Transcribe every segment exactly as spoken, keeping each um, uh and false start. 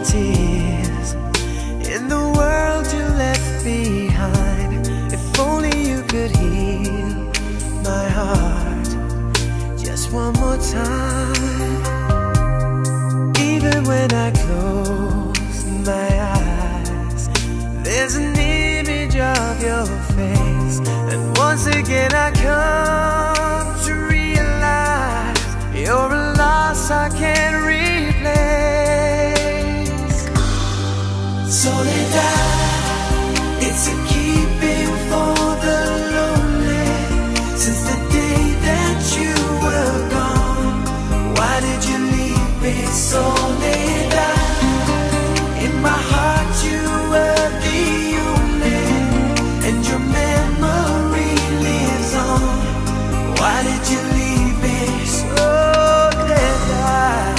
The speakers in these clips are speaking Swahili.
tears in the world you left behind. If only you could heal my heart just one more time. Even when I close my eyes, there's an image of your face, and once again I come to realize you're a loss I can't replace. Soledad, it's a keeping for the lonely. Since the day that you were gone, why did you leave me? Soledad, in my heart you were the only, and your memory lives on. Why did you leave me? Soledad,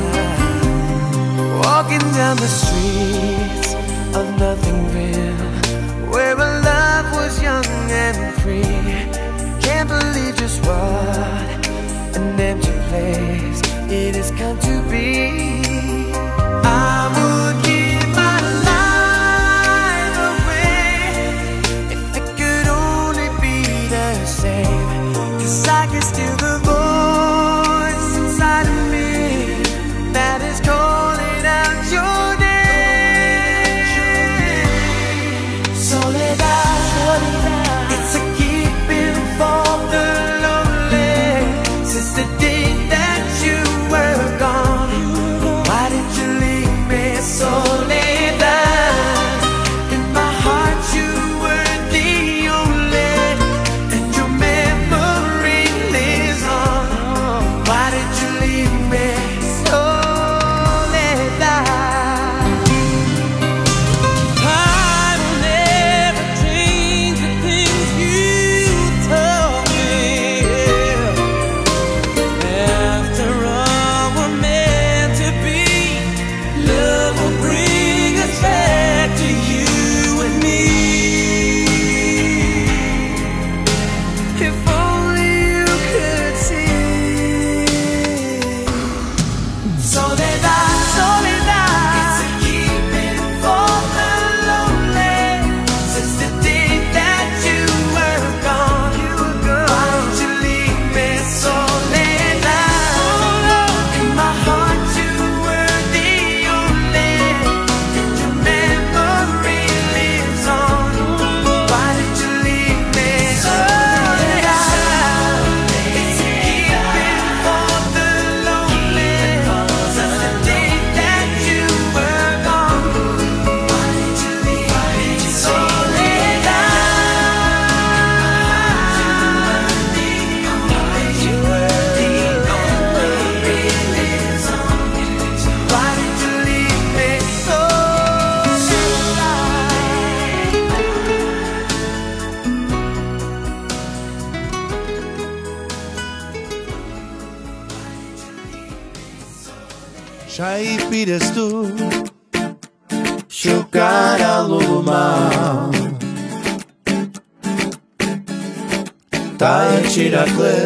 walking down the streets of nothing real, where a love was young and free. Can't believe just what an empty place it has come to be. I would give my life away if it could only be the same, 'cause I can still the voice inside of me that is calling out your name. Soledad, it's a keeping for the lonely. Since the day that you were gone, why did you leave me? Soledad, in my heart you were the only, and your memory lives on. Why did you leave me? Soledad, I will never change the things you told me. After all we're meant to be, love will bring us back to you and me. If only you could see. Soledad, Soledad, it's a keeping for the lonely. Since the day that you were gone, you were gone. Why did you leave me? Soledad, in my heart you were the only, and your memory lives on. Why did you leave me? Soledad, it's a keeping for the lonely. Since the day that you were gone, why did you leave me? Soledad, you were the only, lives on. Why did you leave me? Chai pirestu Shukara luma Tai chirakle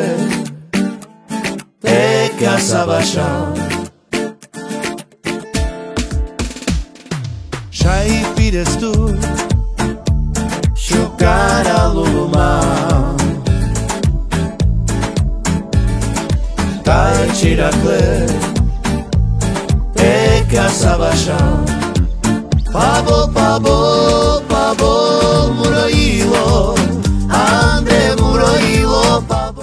Eka sabasha Chai pirestu Shukara luma Tai chirakle Eka sabasha Pabo, pabo, pabo Muroilo Ande muroilo Pabo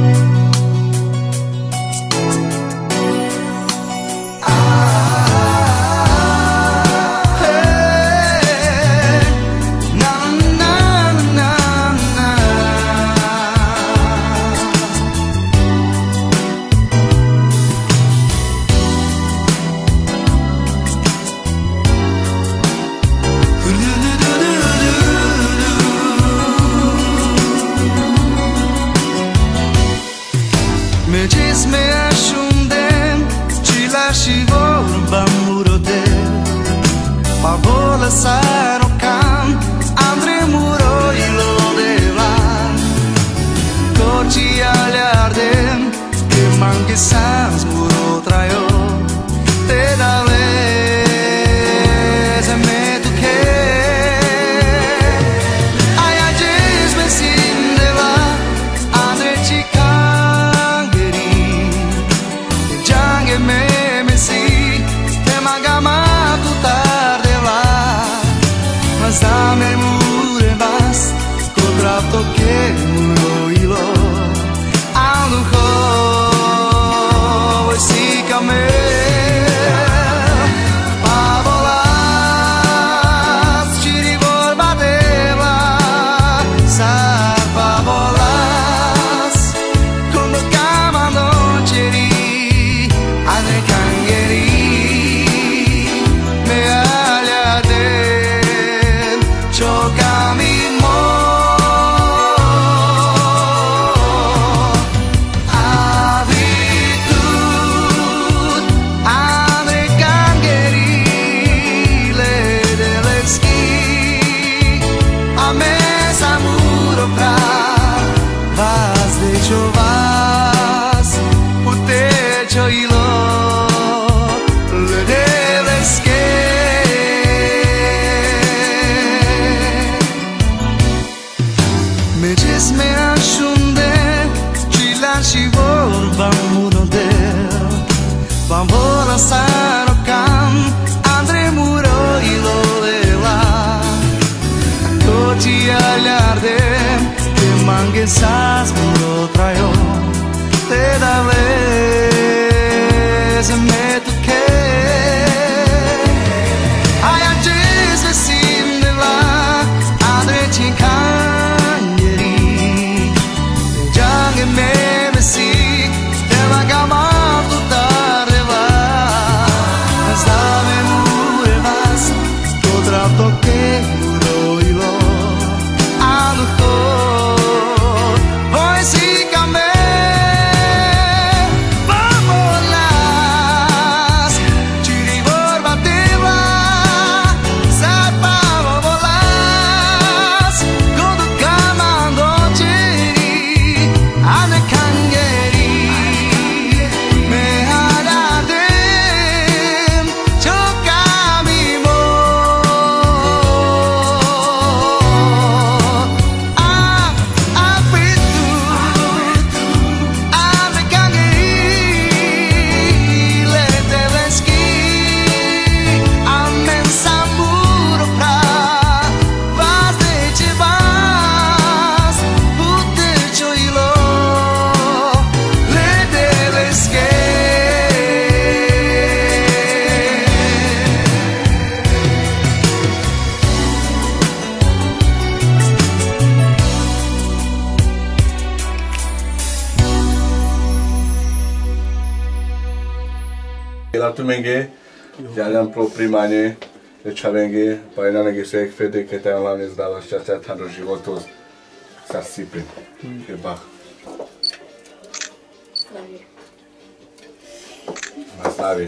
Me cisme ashundem Cilashi vorba murode Ma vola saro cam Andre muro ilo devan Koci aliardem Che manche sans muro traio Te dave choilo le deleske me cisme ashunde chila shivor bamurode bambola sarokan andre muro ilo lela toti aliarde te manguesas muro trayo te dale se me toque ai antes vesim de la andre chincangeri jange me mesi te va gamando tarde va stave mure vas to tratto che muro ilo ando voi si cambia Tumenge, jalan pro primane, lechavenge, painanege se fede que te am lanes da la șațea tano životos sa sipin, e bach. Nastavi.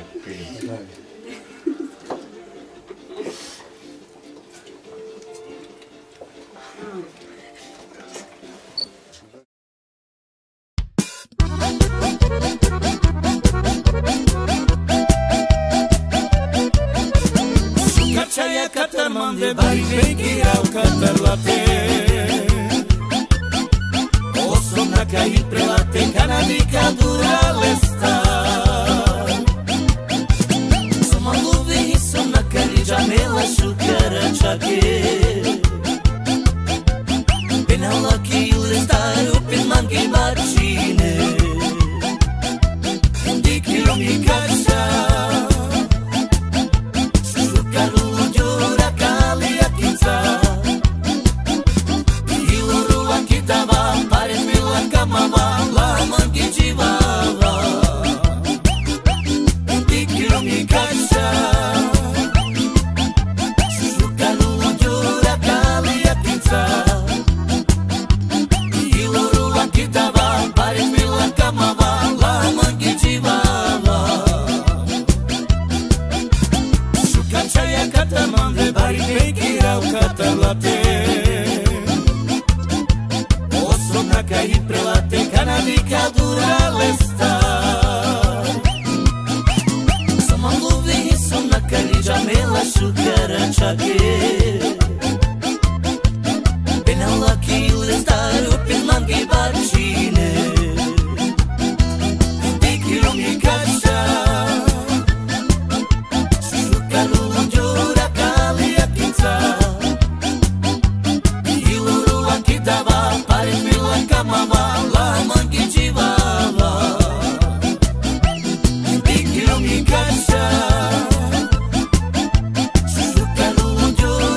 Chaya katarman de bari pekira katarlate Osona kai prelate kanadika duralesta Somaluvi hisona kari jamela shukara chake Penala ki ilestar upin mangi bacine Dikiro mi kacha Yo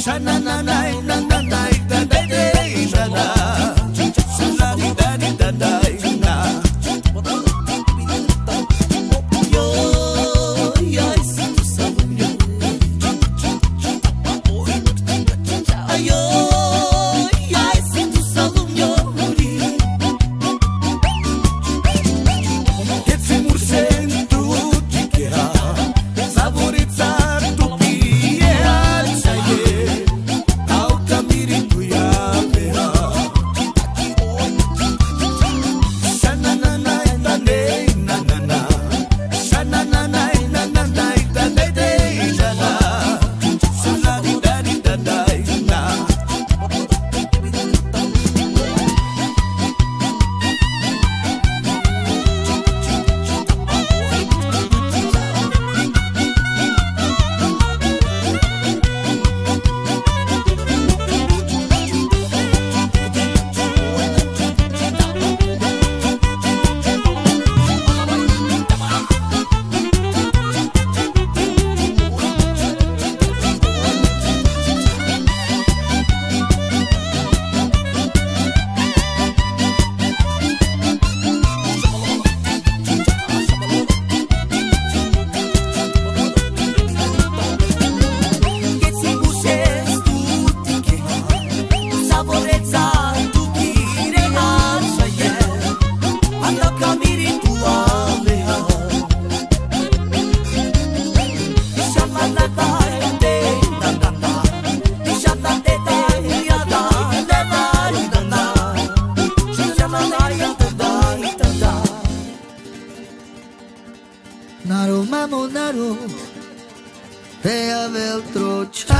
Naro mamo naro Ea veltro ciao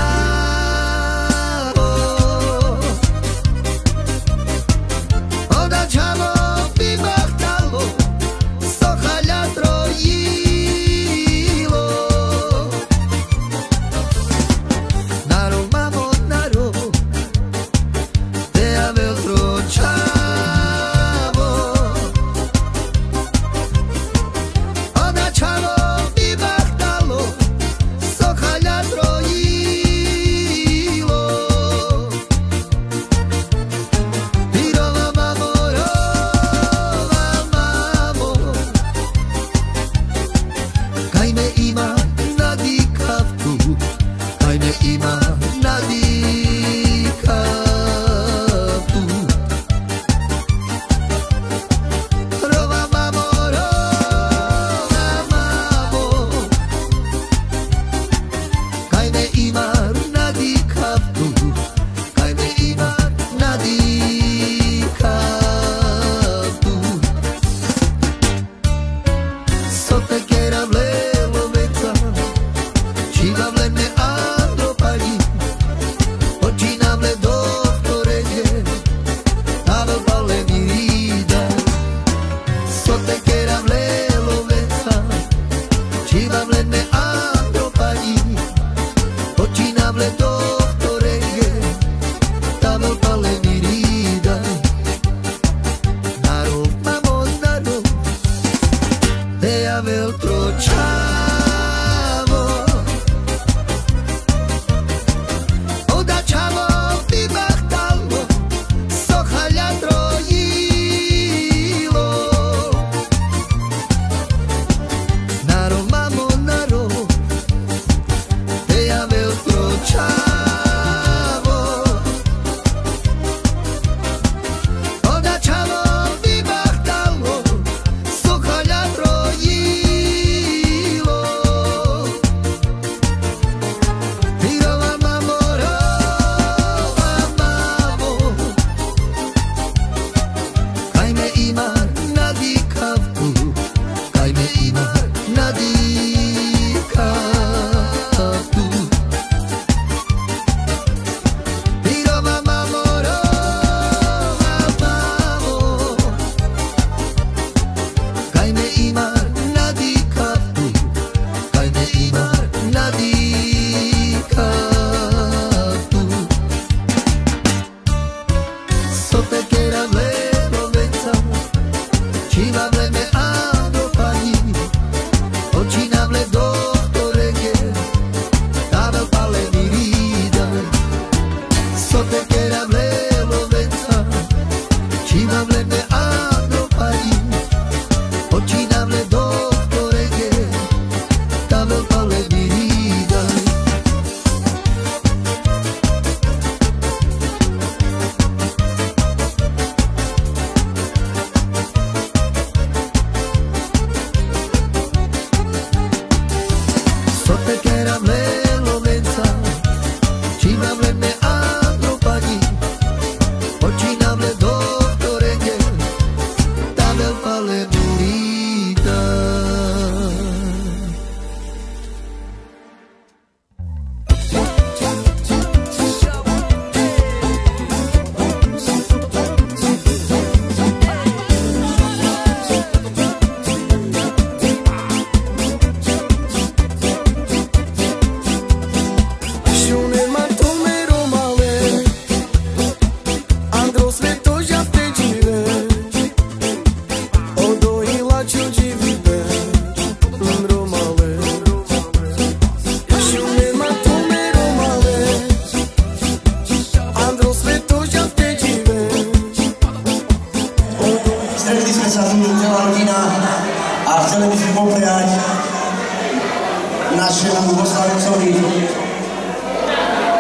Oda ciamo bimachtalo Sohaля троило Naro mamo naro Ea veltro ciao Oda ciamo bimachtalo Sohaля троило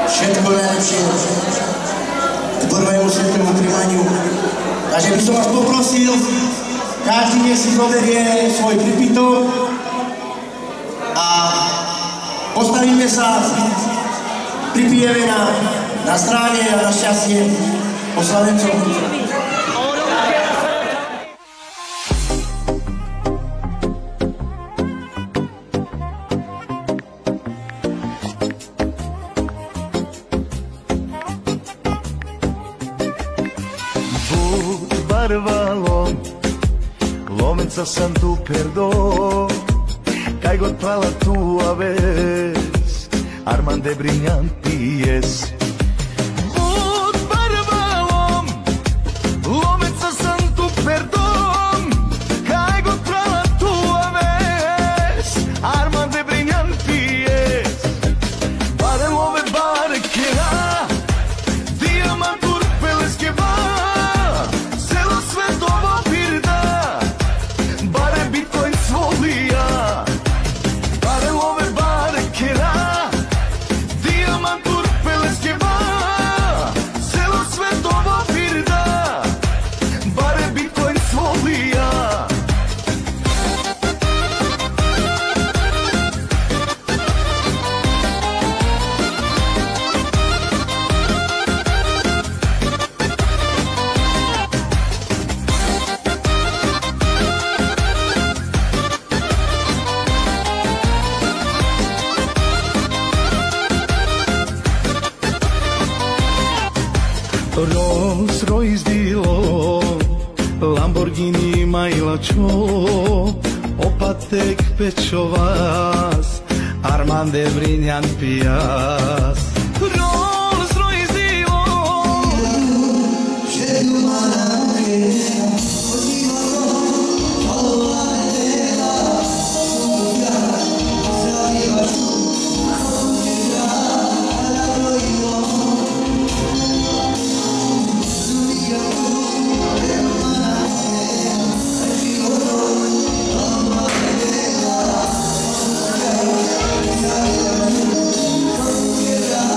Všetko najlepšie k prvému svetému príjmaniu. Takže by som vás poprosil, každý nech si zoberie svoj pripitok a postavíme sa, pripijeme na, na zdravie a na šťastie oslavencov. Barbalom, lomenca sam tu perdo, kaj god pala tua vez, Armande brillanties. Bud barbalom, lomenca sam tu perdo, kaj god pala tua vez, Armande brillanties. Bare love bare kera, diamantur peleske va. Rolls Royce dilo, Lamborghini majlačo, opatek pečovas, Armande briljan pijas. Rolls Royce dilo, Yeah.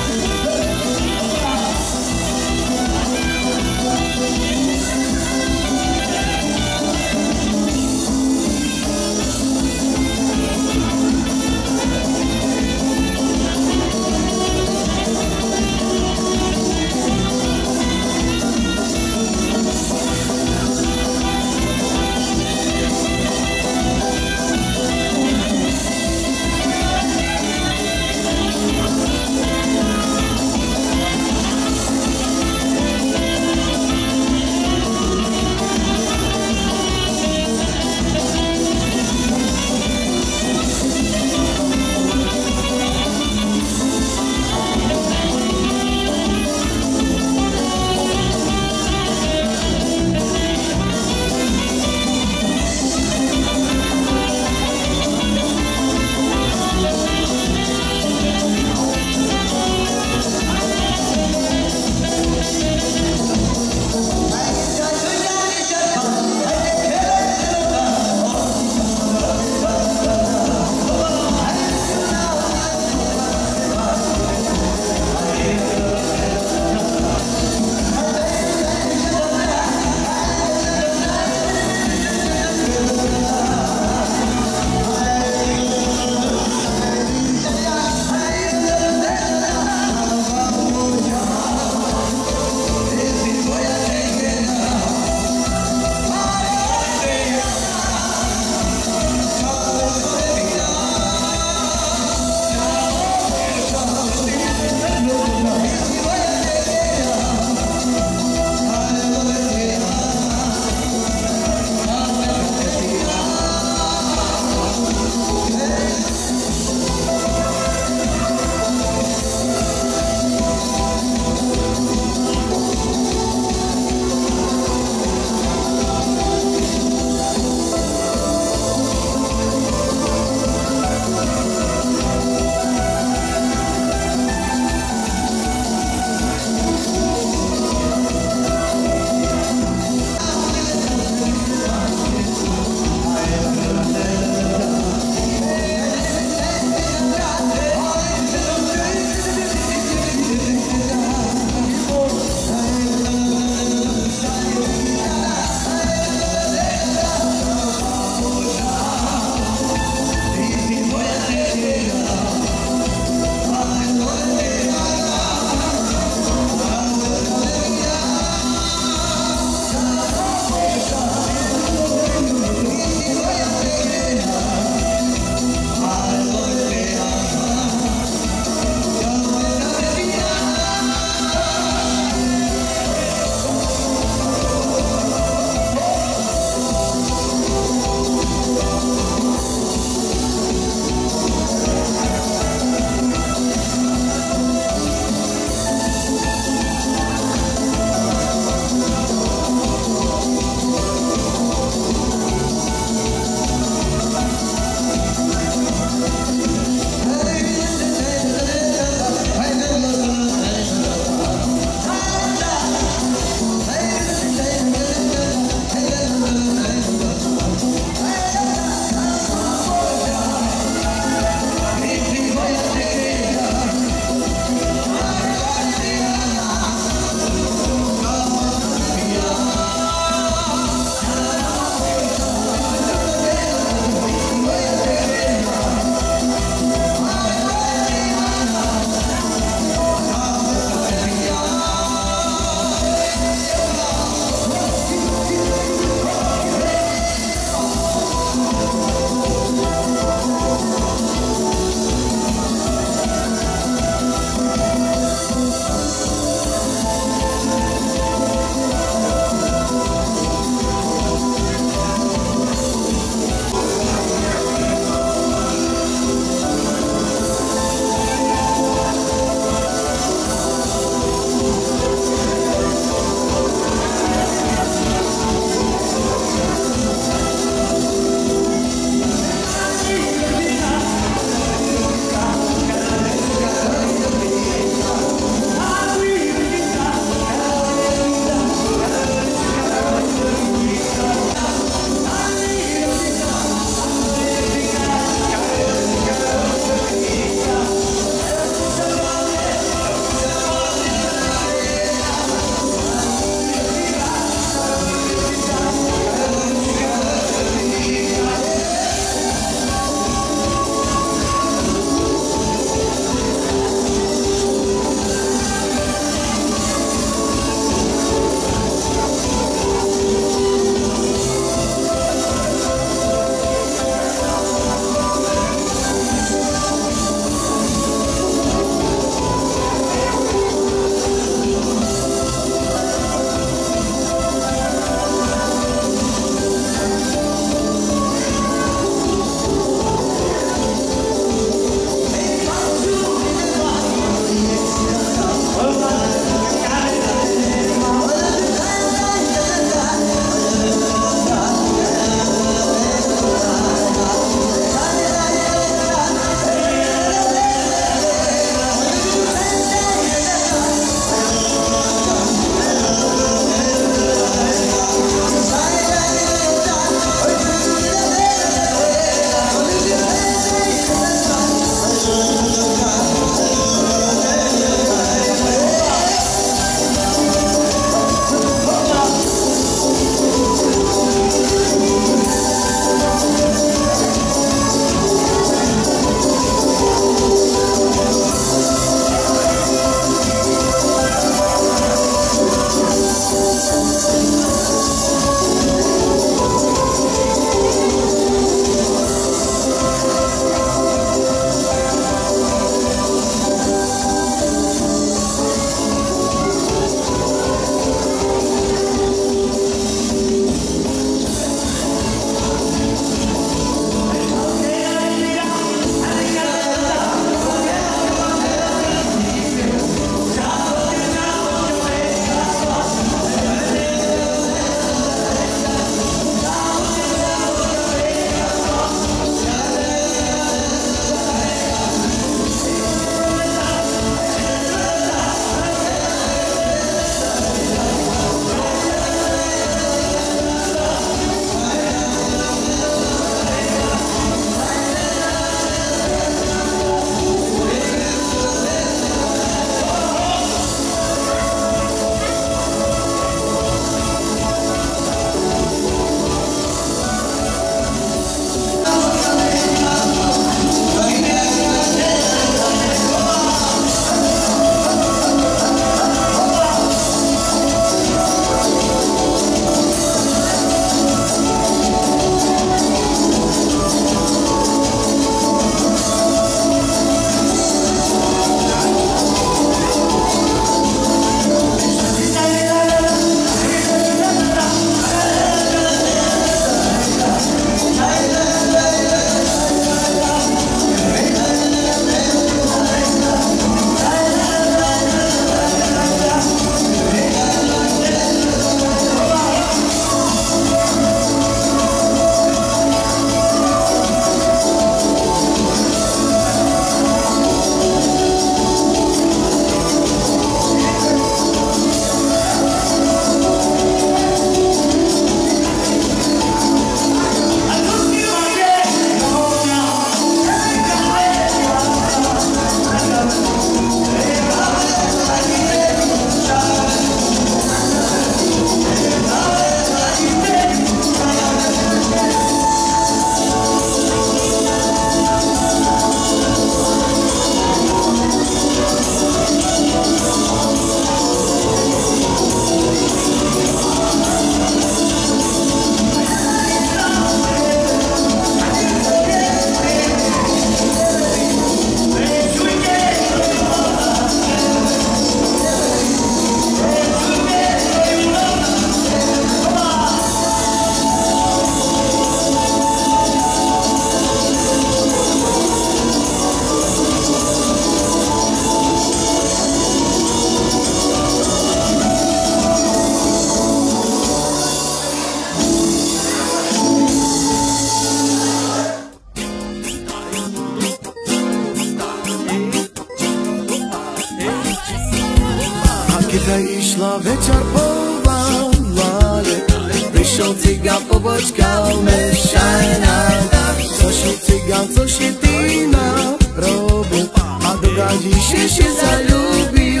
Kiedy išla večer po Valvale, prišiel cigán, pobočkal mešajna. Což cigán, což je týna robil, a do gajíše się zalúbil.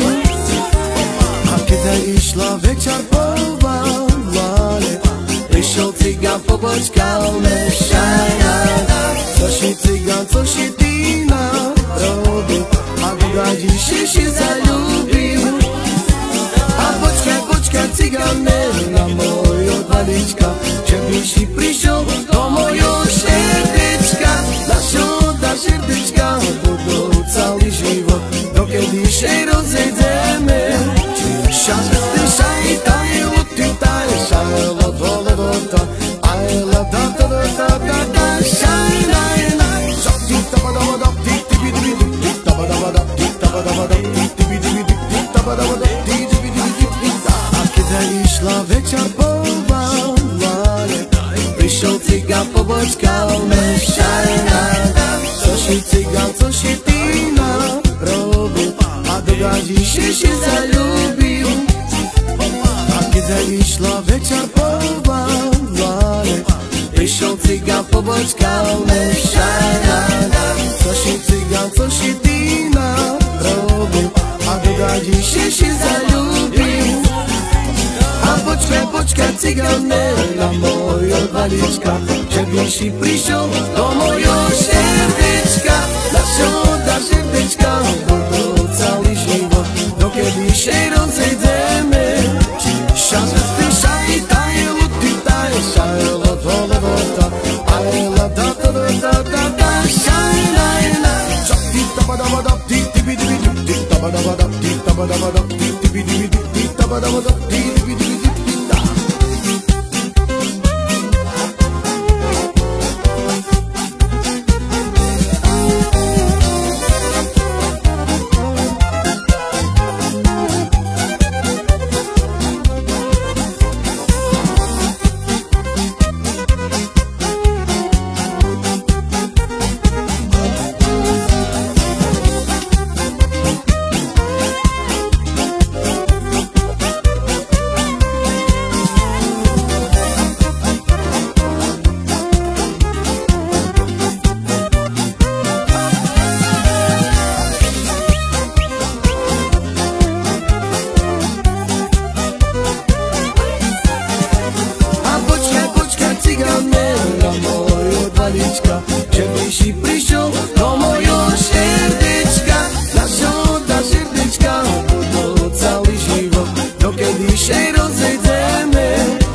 A kiedy išla večer po Valvale, prišiel cigán, pobočkal mešajna. Což cigán, což je týna robil, a do gajíše się zalúbil. A počkaj, počkaj, cigane, na mojho dvalička, že by si prišiel do mojho srdečka. Naša srdečka budú celý život, dokedy še rozejdeme. Šajte, šajta, je lutita, je šajla, dole, dota, aj la, da, da, da, da, da, da, šajna, je na. Šajti, taba, daba, dab, tik, tibi, dibi, dik, tik, taba, daba, dab, tik, taba, daba, dab, tik, tibi, dibi, dik, tik, taba, daba, dab, tik, dibi, dibi, dik, tik, da. A kiedy išla večer po Valvale, prišiel cigán, pobočkal mešajna. Což je cigán, což je týna robil, a do gajíše się zalúbil. A kiedy išla večer po Valvale, prišiel cigán, pobočkal mešajna. Což je cigán, což je týna robil, a do gajíše się zalúbil. A počkaj, počkaj, cigane, na mojho dvalička, že by si prišiel do mojho srdečka. Našo da srdečka budú celý život, dokedy še rozejdeme. Šajte, šajta, je lutita, je šajla, dole, dota, aj la, da, da, da, da, da, da, šajna, je na. Šajti, taba, daba, dab, tik, tibi, dibi, dik, tik, taba, daba, dab, tik, taba, daba, dab, tik, tibi, dibi, dik, tik, taba, daba, dab, tik, dibi, dibi, dik, tik, da. Že by si prišiel do mojho srdečka. Našo da srdečka budú celý život, dokedy še rozejdeme.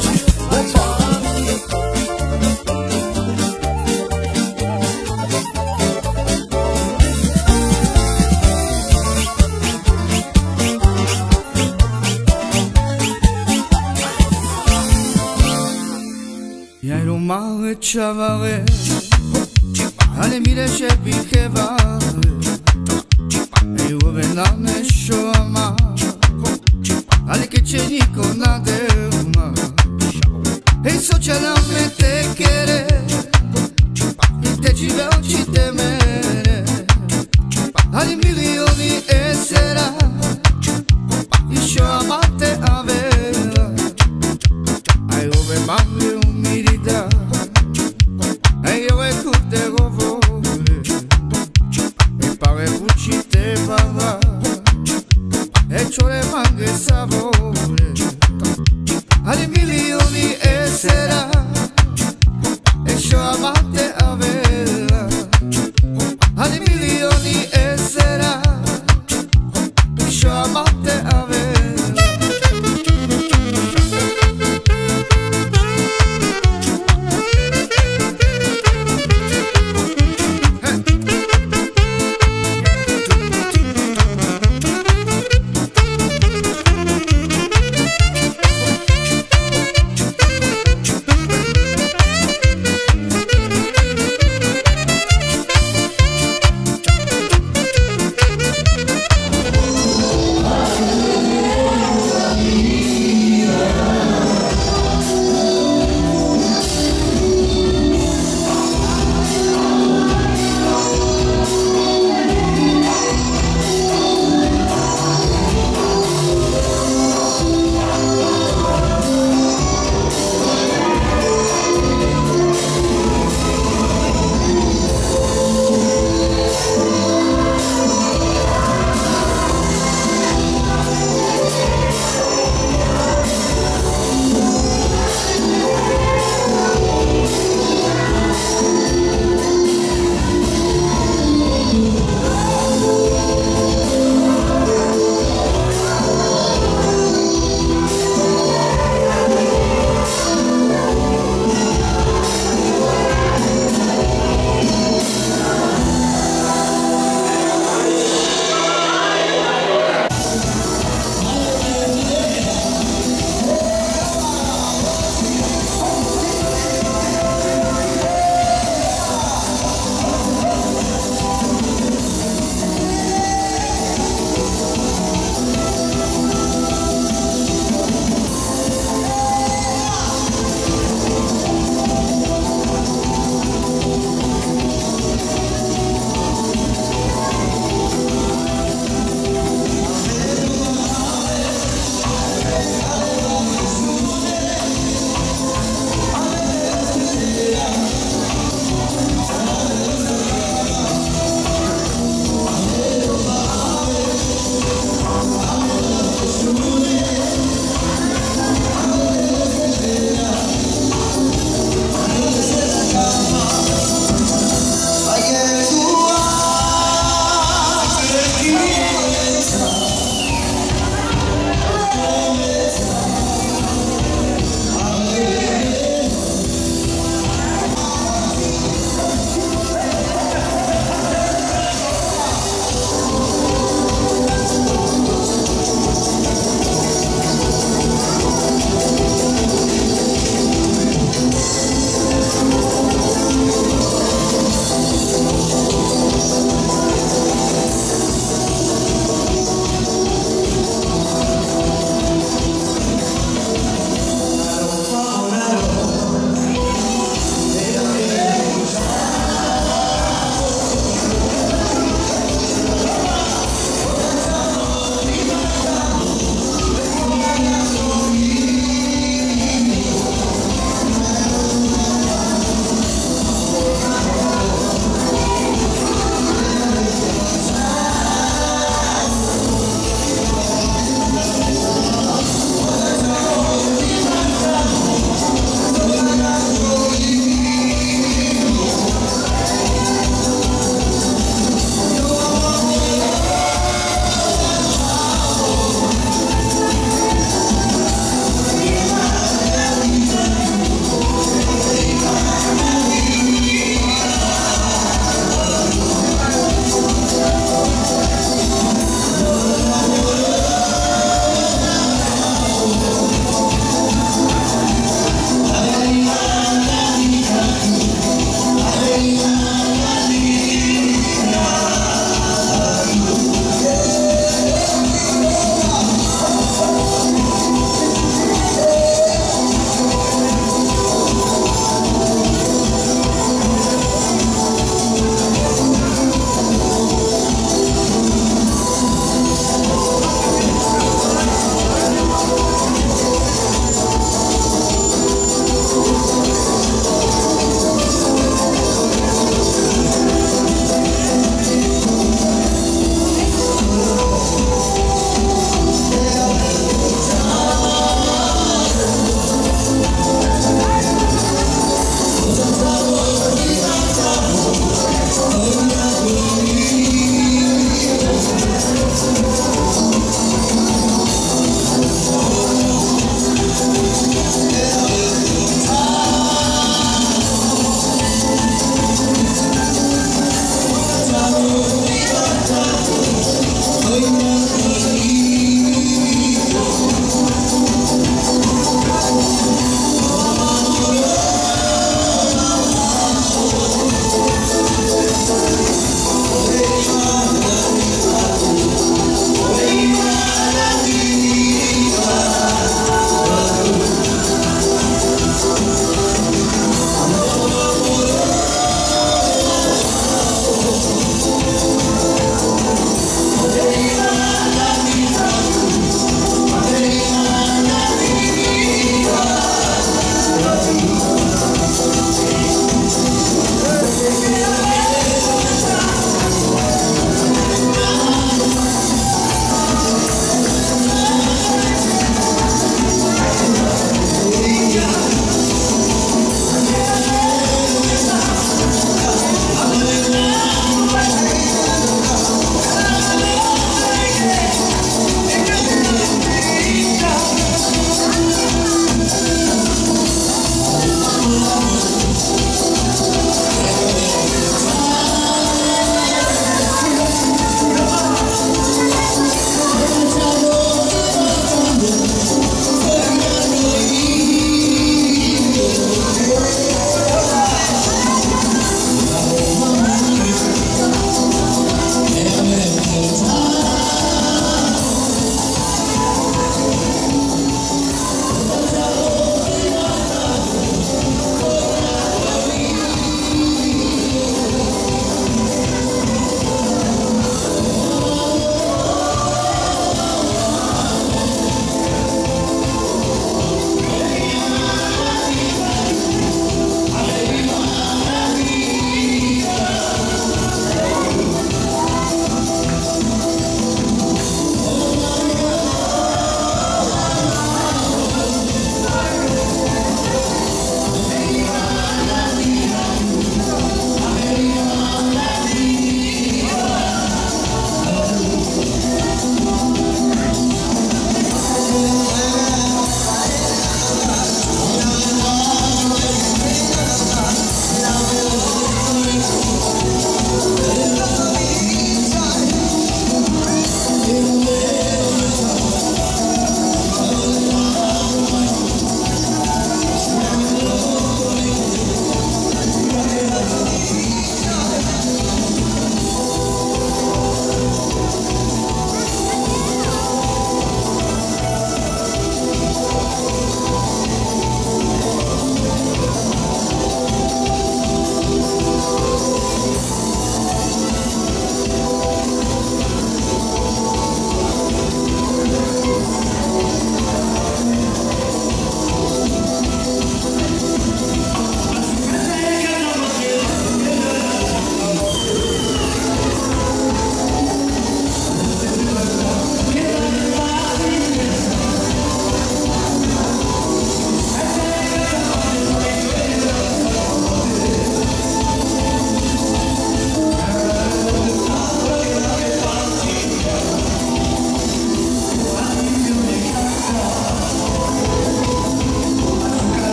Y hay los más chavales, ale mire že vychevali, ej uvenáme šo má, ale keď je niko nadevma, ej soča nám me te kere, i te žive oči te mere, ale milioni esera, i šo amate avera, aj ove male umirida, ej ove kurte govore, e pare pucite bava, e ciore mangue savore, ali milioni essera, e šo amate avera, ali milioni essera, e šo amate avera.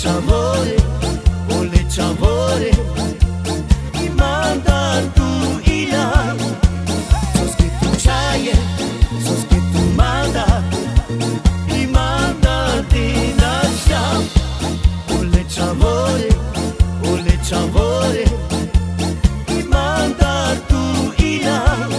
Ulechavore, ulechavore, i mandar tu ila. Sos que tu chaye, sos que tu manda, i mandar ti nasha. Ulechavore, ulechavore, i mandar tu ila.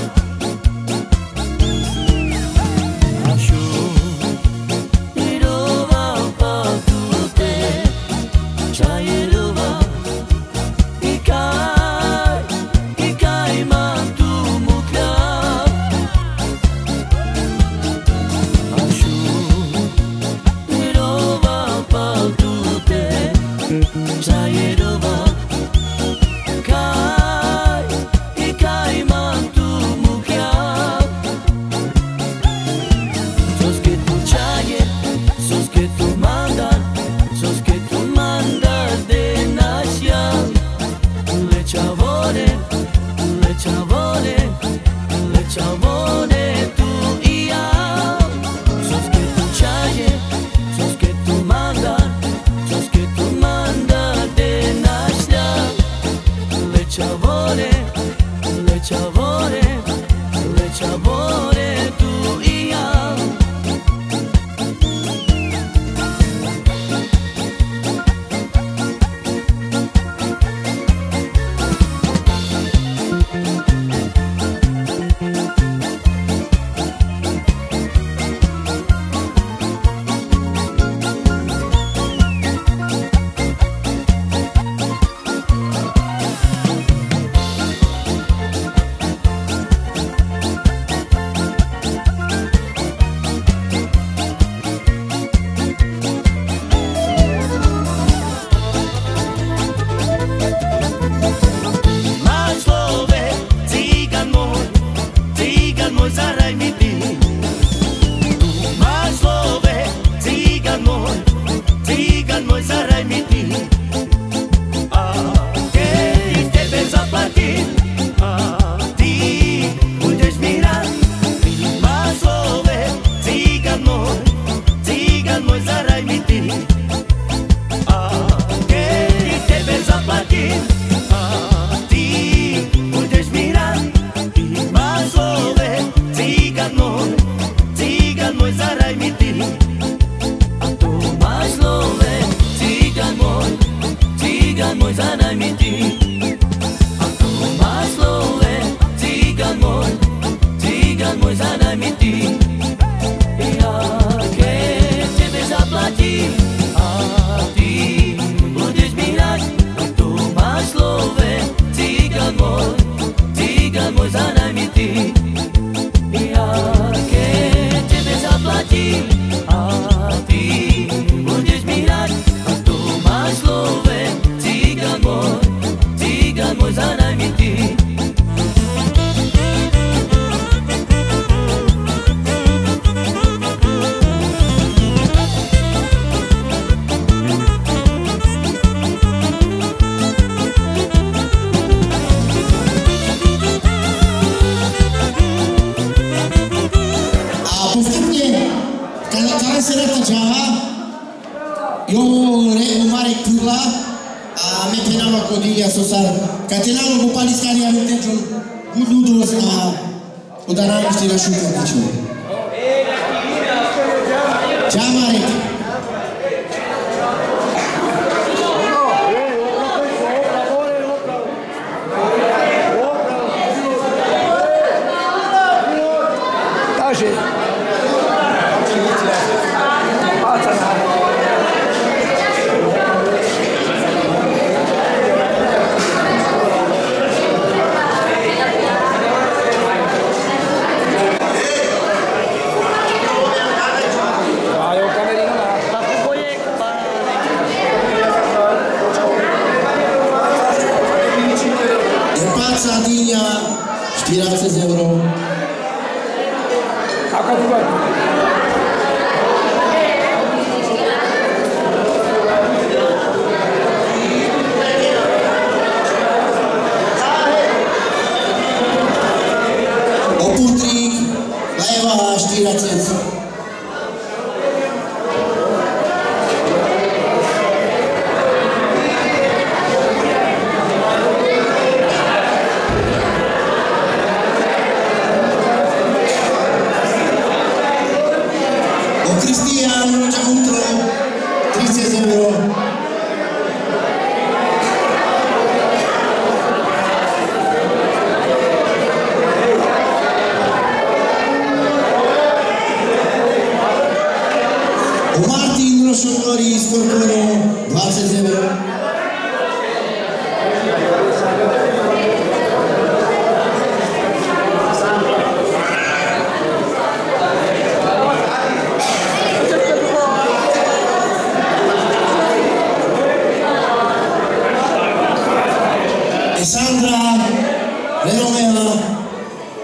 štyridsať.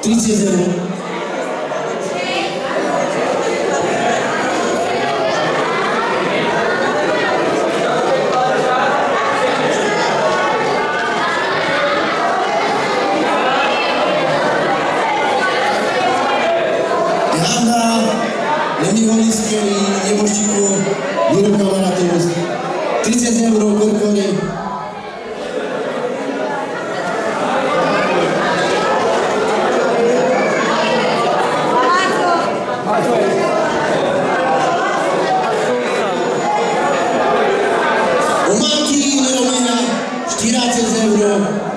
treizeci de euro. Nemiholickiej nieboszczyku Wielka Maratus trzydzieści euro Korkoni. Umanki Romania czterdzieści euro.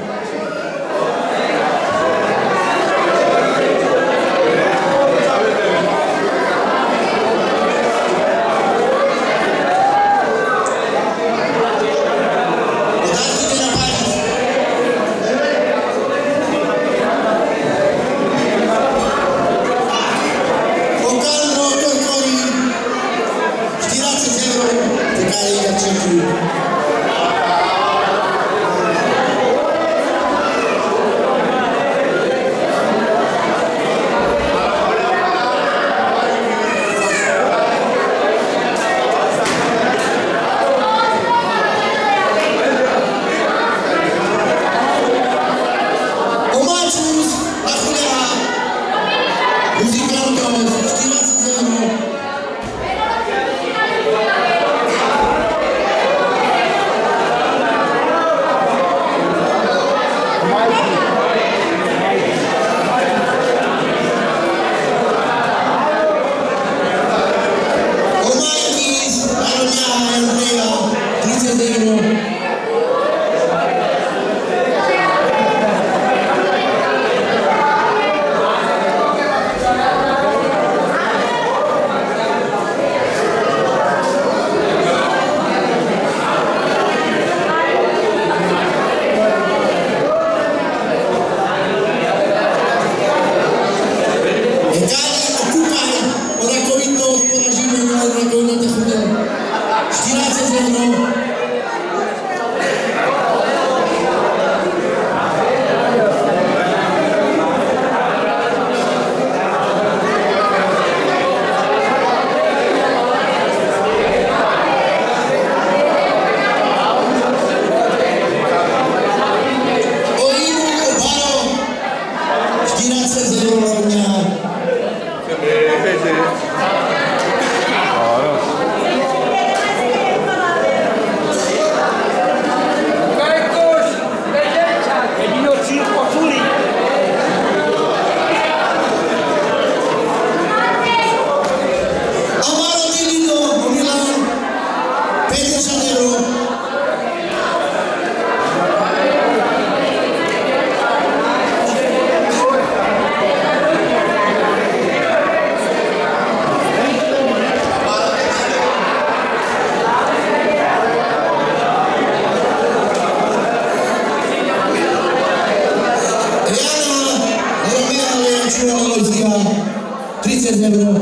trzydzieści euro.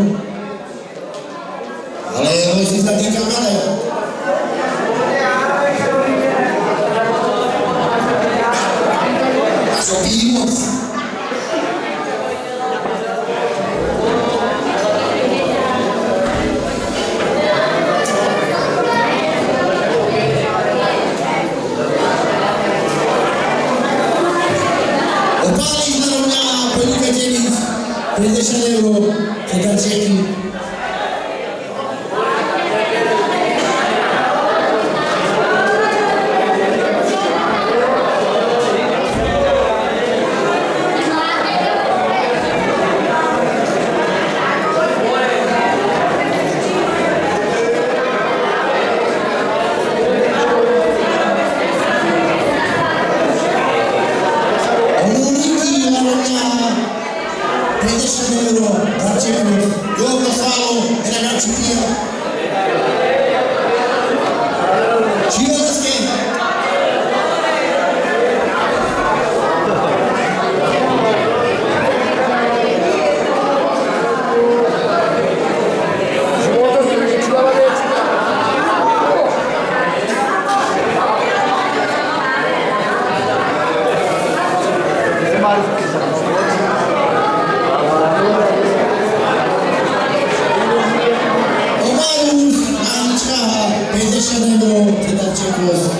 Ale jeśli tak nie kamerę. A co piłos? Opalić na równia Polika dziewięć. pięćdziesiąt euro, Fedarczyki. pięćdziesiąt euro, Darczyków, Jogosław. Tetarchekos.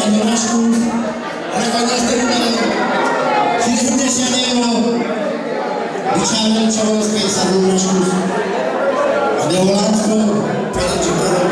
Donașcu, recunoaște numele cincizeci de euro. Liceanul Ceauăscă, Isa Donașcu, Adeolatcă, felicitări.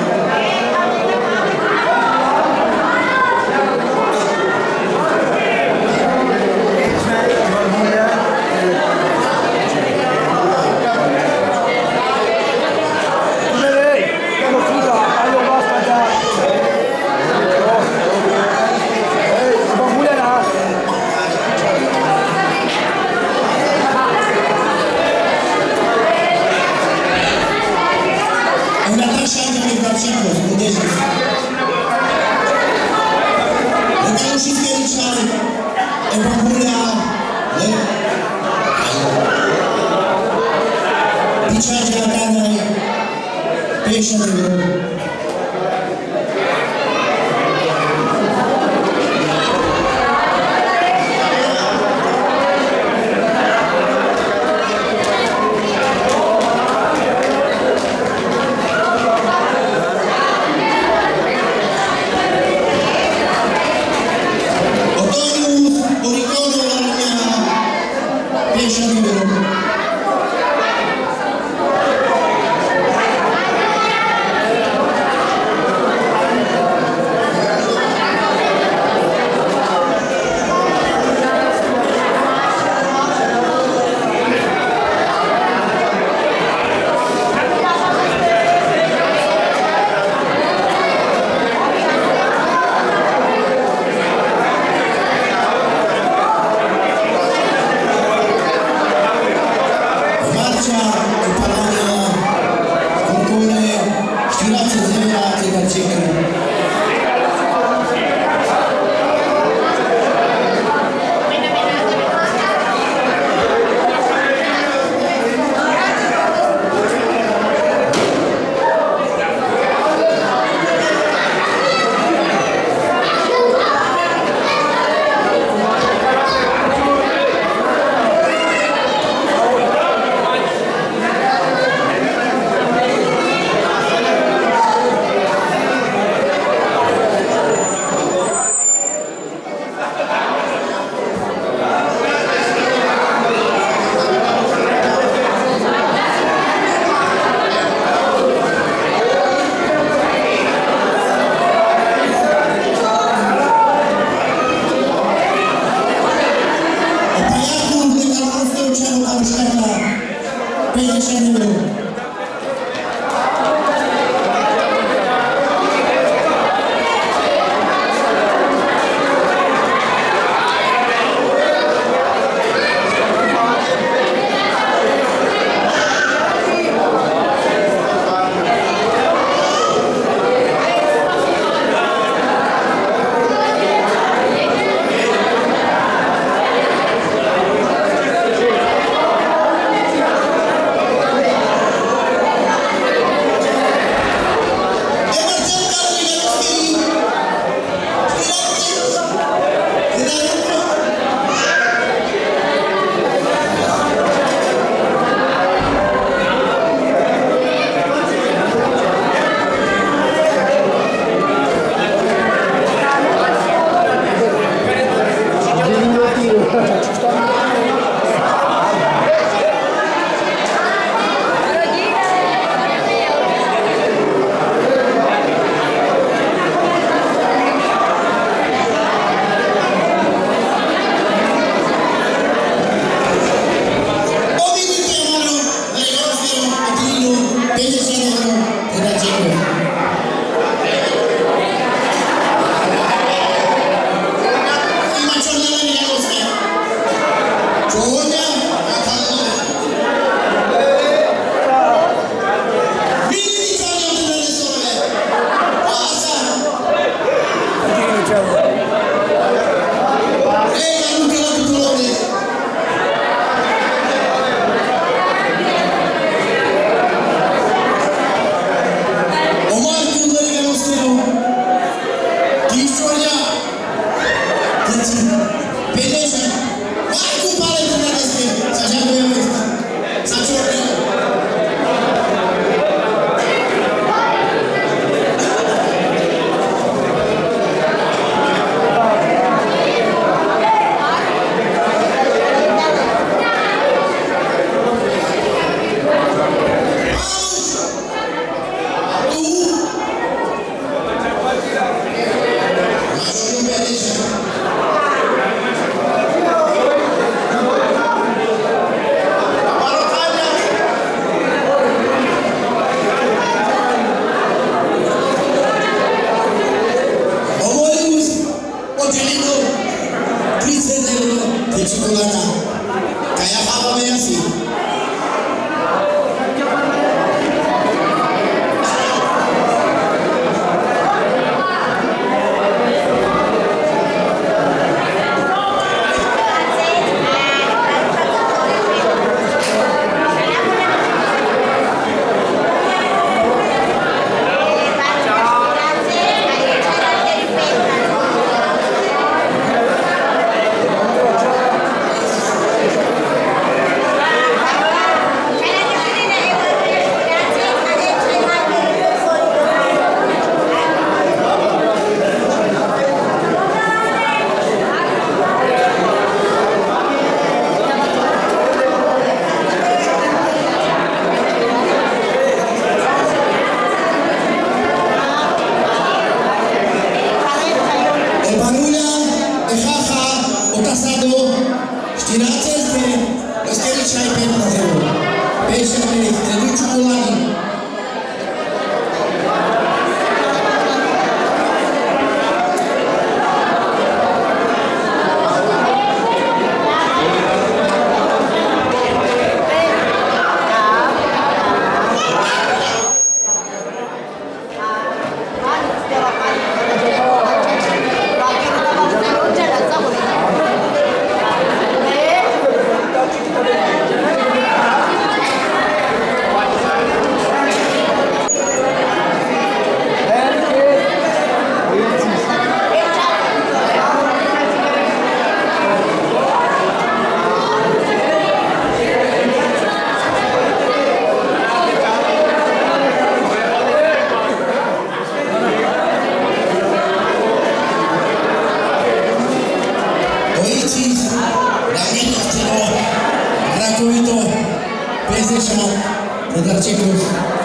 Fedarcicus.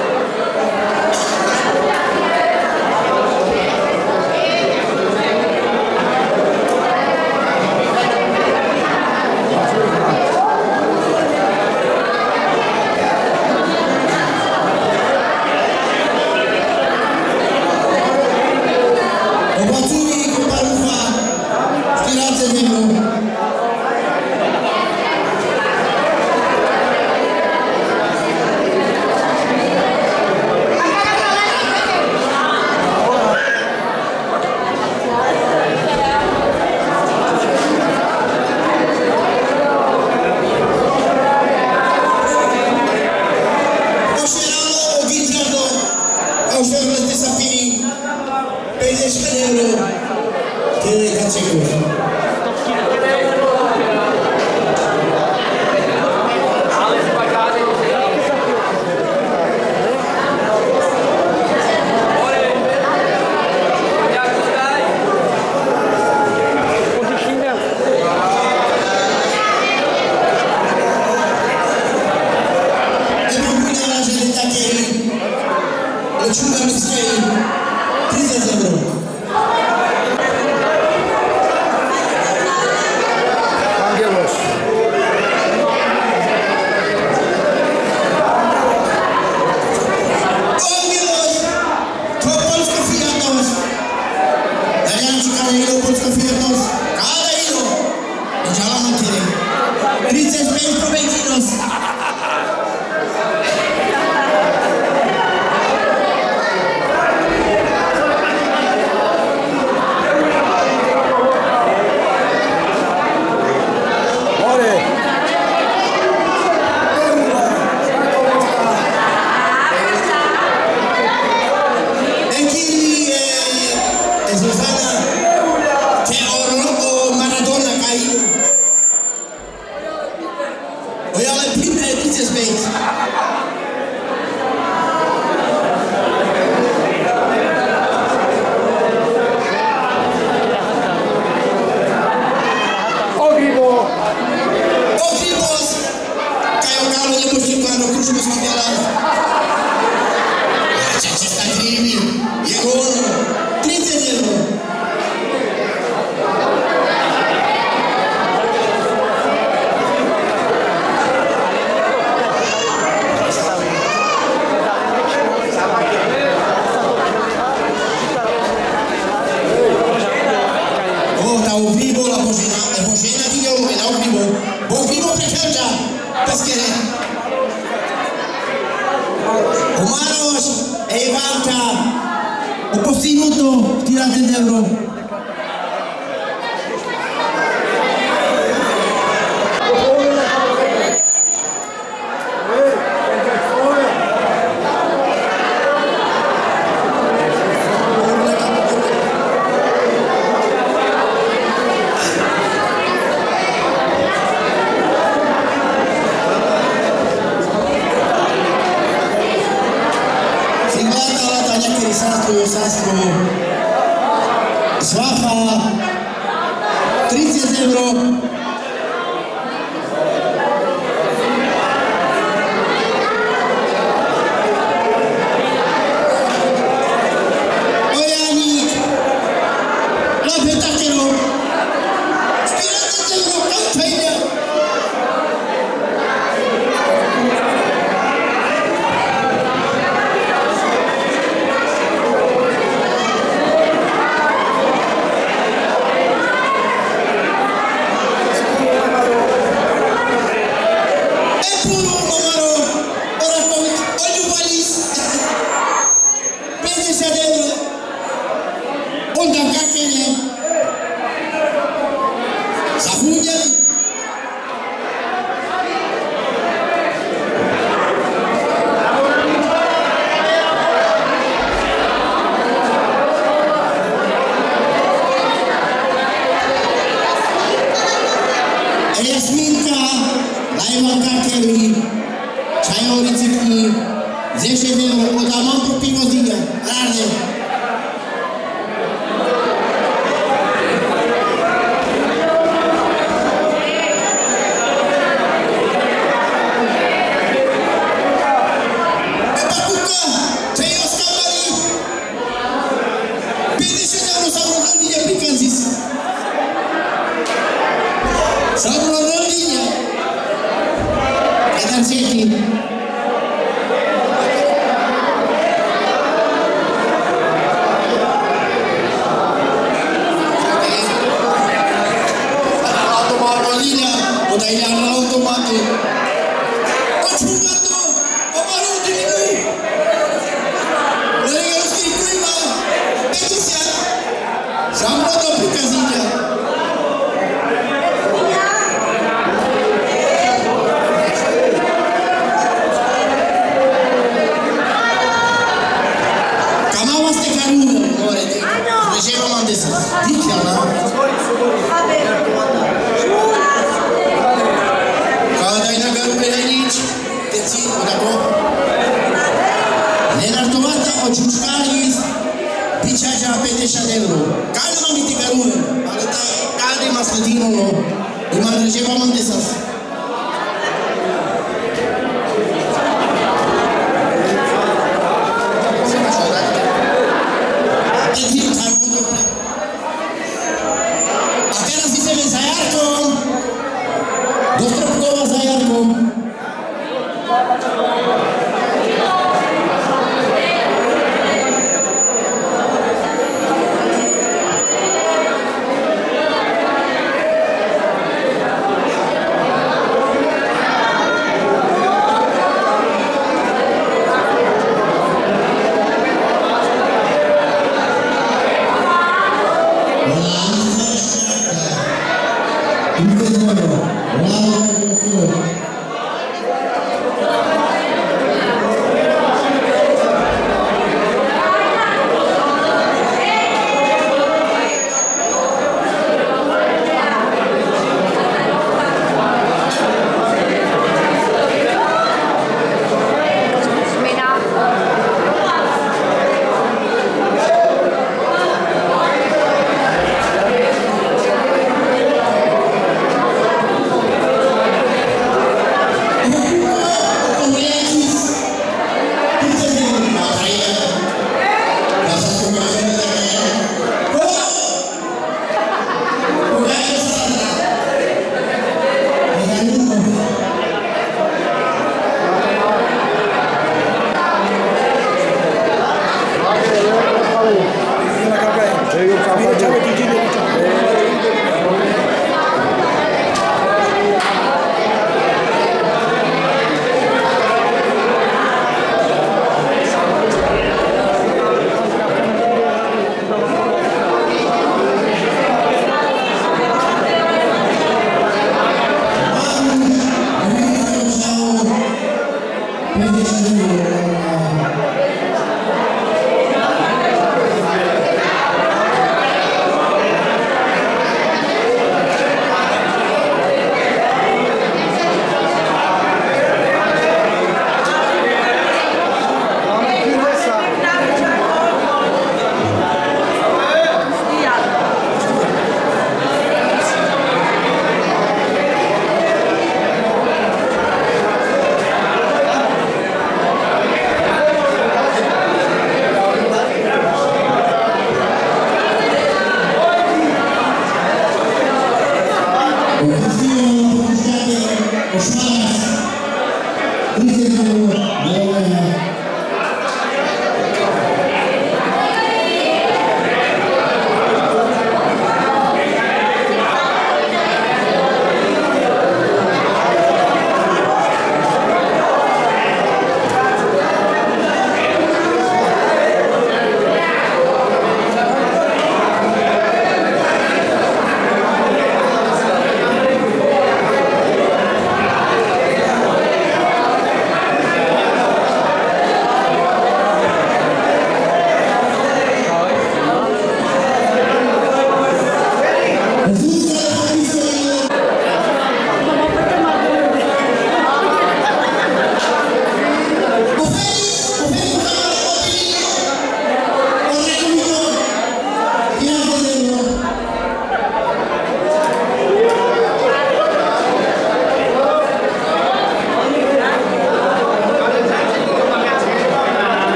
Obațurii cu Parufa, Știrațe de nou.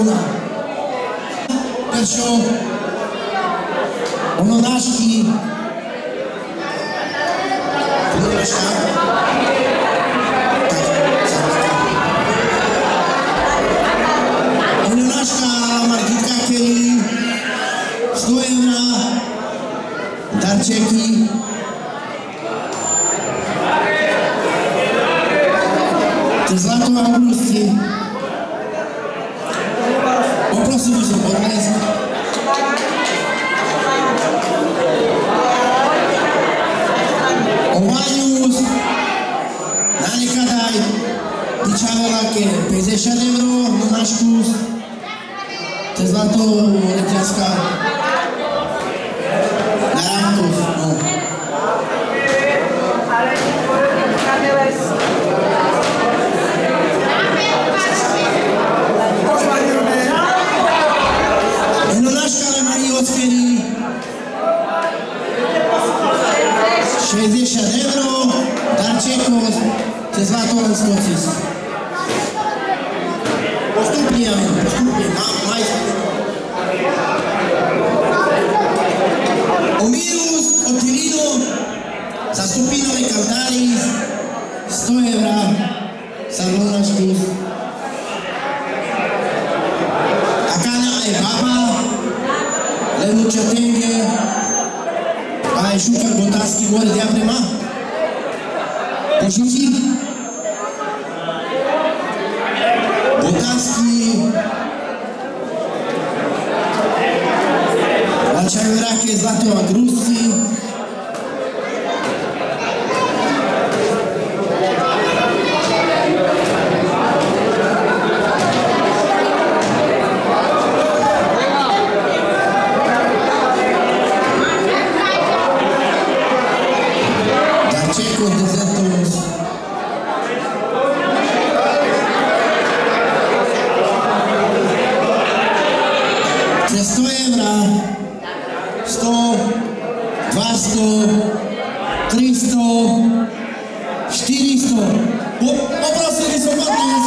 una. Perciò onoraški onoraška Margitka Kelly sto evra darčeky te zlato Augusti. Poprosil by som podnes. Ovanius, nanikadaj, pičavelake, päťdesiat eur, nonaškus, te zlato reťazka, na rámkov, no. Nonaška Marii Ockery, šesťdesiat eur, darčekov, te zlato len skocis. Postupne, postupne, maj. Omirus Otilino, zastupinove Cantaris, sto evra, Sarlonaškus. Akana e baba, Lenucea Tenge, ai Șucar Botaschi, oare de-a prima? Poșici? Botaschi, la Ceaiurache, Zlato Agrusti, Darčekov Desertos, sto evra, sto, dvesto, tristo, štyristo. Poprosili som podnes.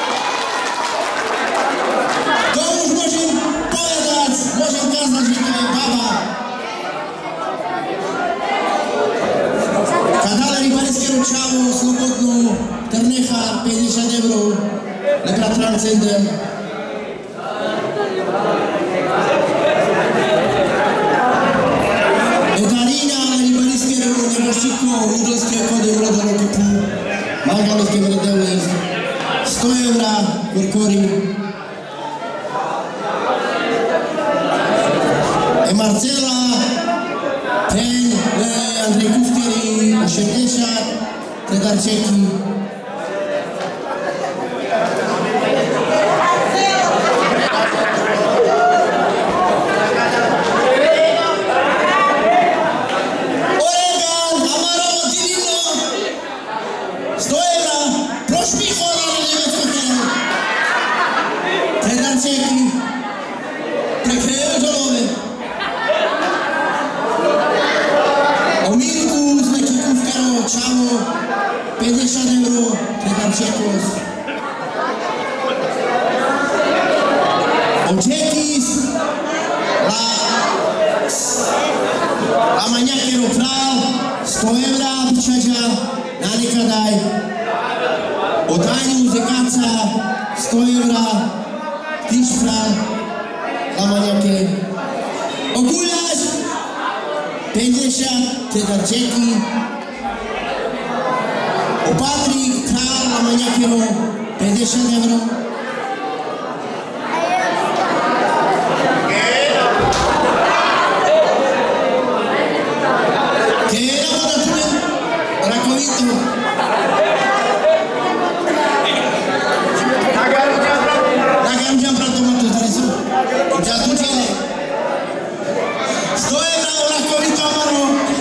To už môžem povedať, môžem kázať, že to je baba. Kadale rybarického čavu, slobodnú, Ternecha, päťdesiat eur, Lepra Transcender. Edarina, rybarického neboščíkov, Udlského kody, Urodorokopu, Malgalovské vredeły, sto evra, Korkori. E Marcela, Ten, Andrei Kuskeri, šesťdesiat, te darčeky. Oregan, Amarovo, Divino, sto evra, Prošpichova na Nemecko kenu. Te darčeky, prekrejú dolove. Omírku z Mekikúvkero, Čavo, päťdesiat eur, te darčekos. Očekis, la, la Maňakero Král, sto evra, pičača, nanikadaj. Od Aňu Zekaca, sto evra, Tišfra, la Maňake. Oguľaš, päťdesiat, te darčeky. O Patrik, Král, la Maňakero, päťdesiat eur. Kera voda tu je, Rakovito. Nagam jam pratomatu tresu. Jatu čele. sto evra o Rakovito Amaro.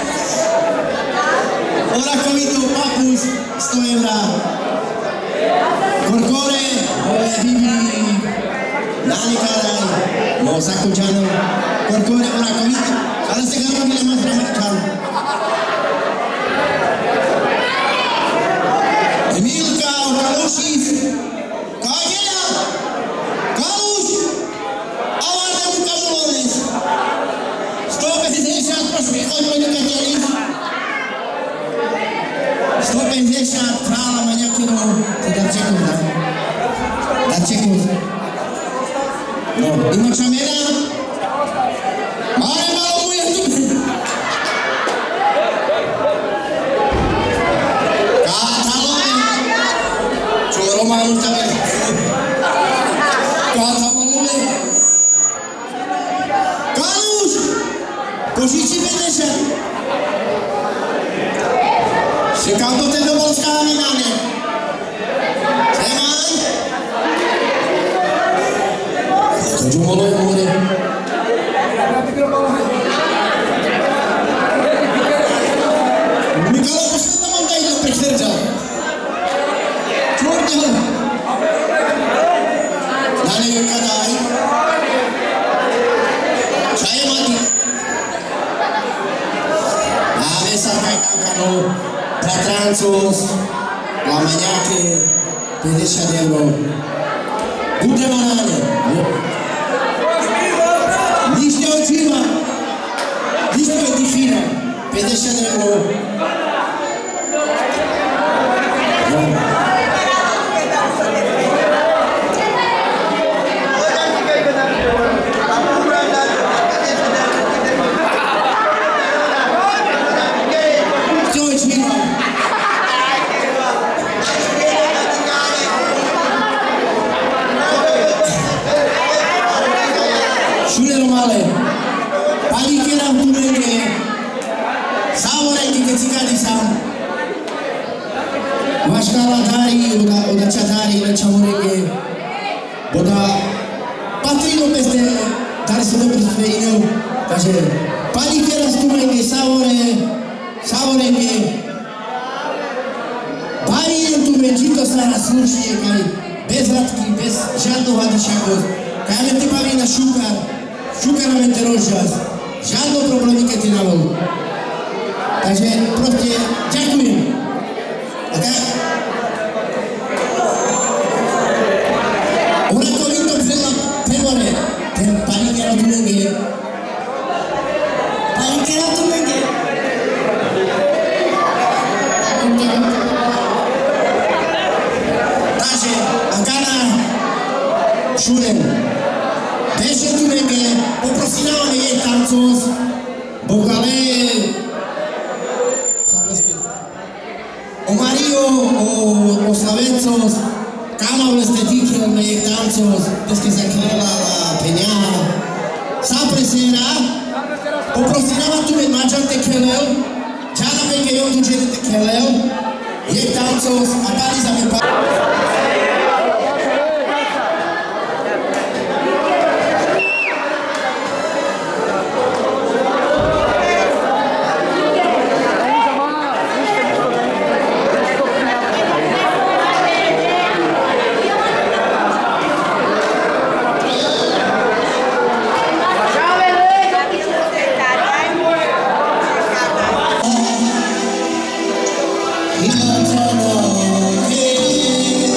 O Rakovito Papus, sto evra. Korkore, ove Bibli, nanikadaj, no Sakučano. Korkore o Rakovito. Kada se ga robili mas Ramarkanu. Emilka o Kalušic. Kađela! Kaluš! No, i Močamena. Mare malo mu je tu. Katalone. Čuo Romanu tebe. Katalone. Kaluš. Košici Beneša. Čekám to ten dobolská minane. Zemaj. To džumolo je more. Mikala posledná mám tady do pečterča. Čurňo. Dane vykadaj. Čaje mati. Dáme sa kaj kakano. Bratrancos. Lameňáky. päťdesiat eur. Bude manáne. Nište očima. Nište je tichina. päťdesiat eur. Šulero male, palikera turenge, savorenge che si cadi sam, vaškala dari, oda oda čatari, oda čamorenge, oda patrino peste, tady se dobře svejnou, takže palikera turenge, savore, savorenge, barinem tu menčito sara slušně, kaj bez radky, bez žádnou hadišakov, kaj ti baví na šukar. Šukaramente rožas, žádnou problémy ti navou. Takže prostě děkuji. A tak? Ona to ví to přebore, ten panikera tu není. Panikera tu není. Takže, Agana, Šulen. Deși tu nege, poprosineam ei tancos, bocale, o Mario, o, o Slavencos, cama o estetiche, o ei tancos, desde se aclela la peña, sapre sera, poprosineam tu me majan te kelel, jana pe que eu tu jene te kelel, ei tancos, apariza me pa. Hey,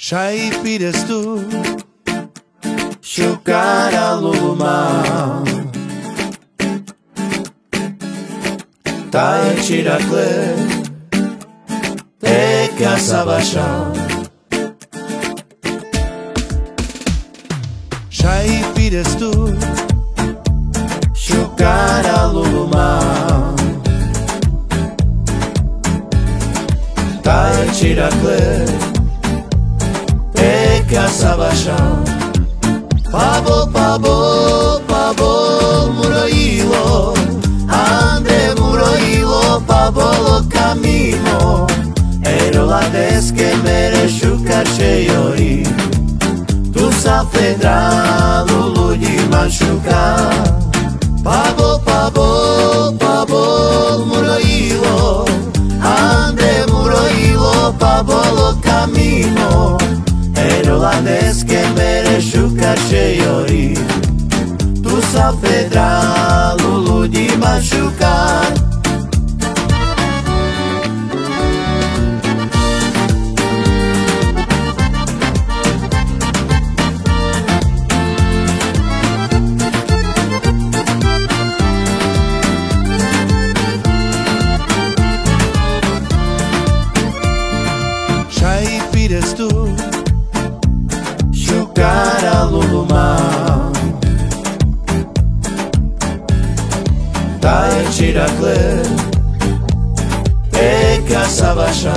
Shai pides tu Shukara luma Tai chirakle Te kasabasha Shai pides tu Shukara luma Tai chirakle Te kasabasha Pabo, pabo, pabo, muroilo Ande muroilo, pabo lo camino Ero la vez que mere shukar sheyori Tu sa fedra luludi machuca Pabo, pabo, pabo, muroilo Ande muroilo, pabo lo camino Ero la vez que mere shukar sheyori Tu sa fedra luludi machuca Shai pides tu Shukara luluma Tai chirakle Te kasabasha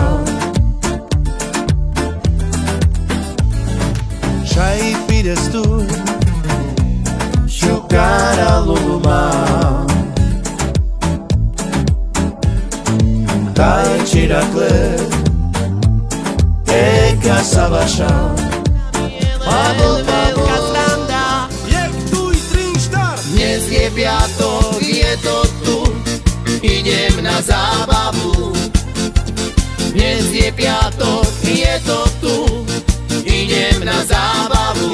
Shai pides tu Shukara luluma Tai chirakle Te kasabasha Pabo, pabo Dnes je piatok, je to tu Idem na zábavu Dnes je piatok, je to tu Idem na zábavu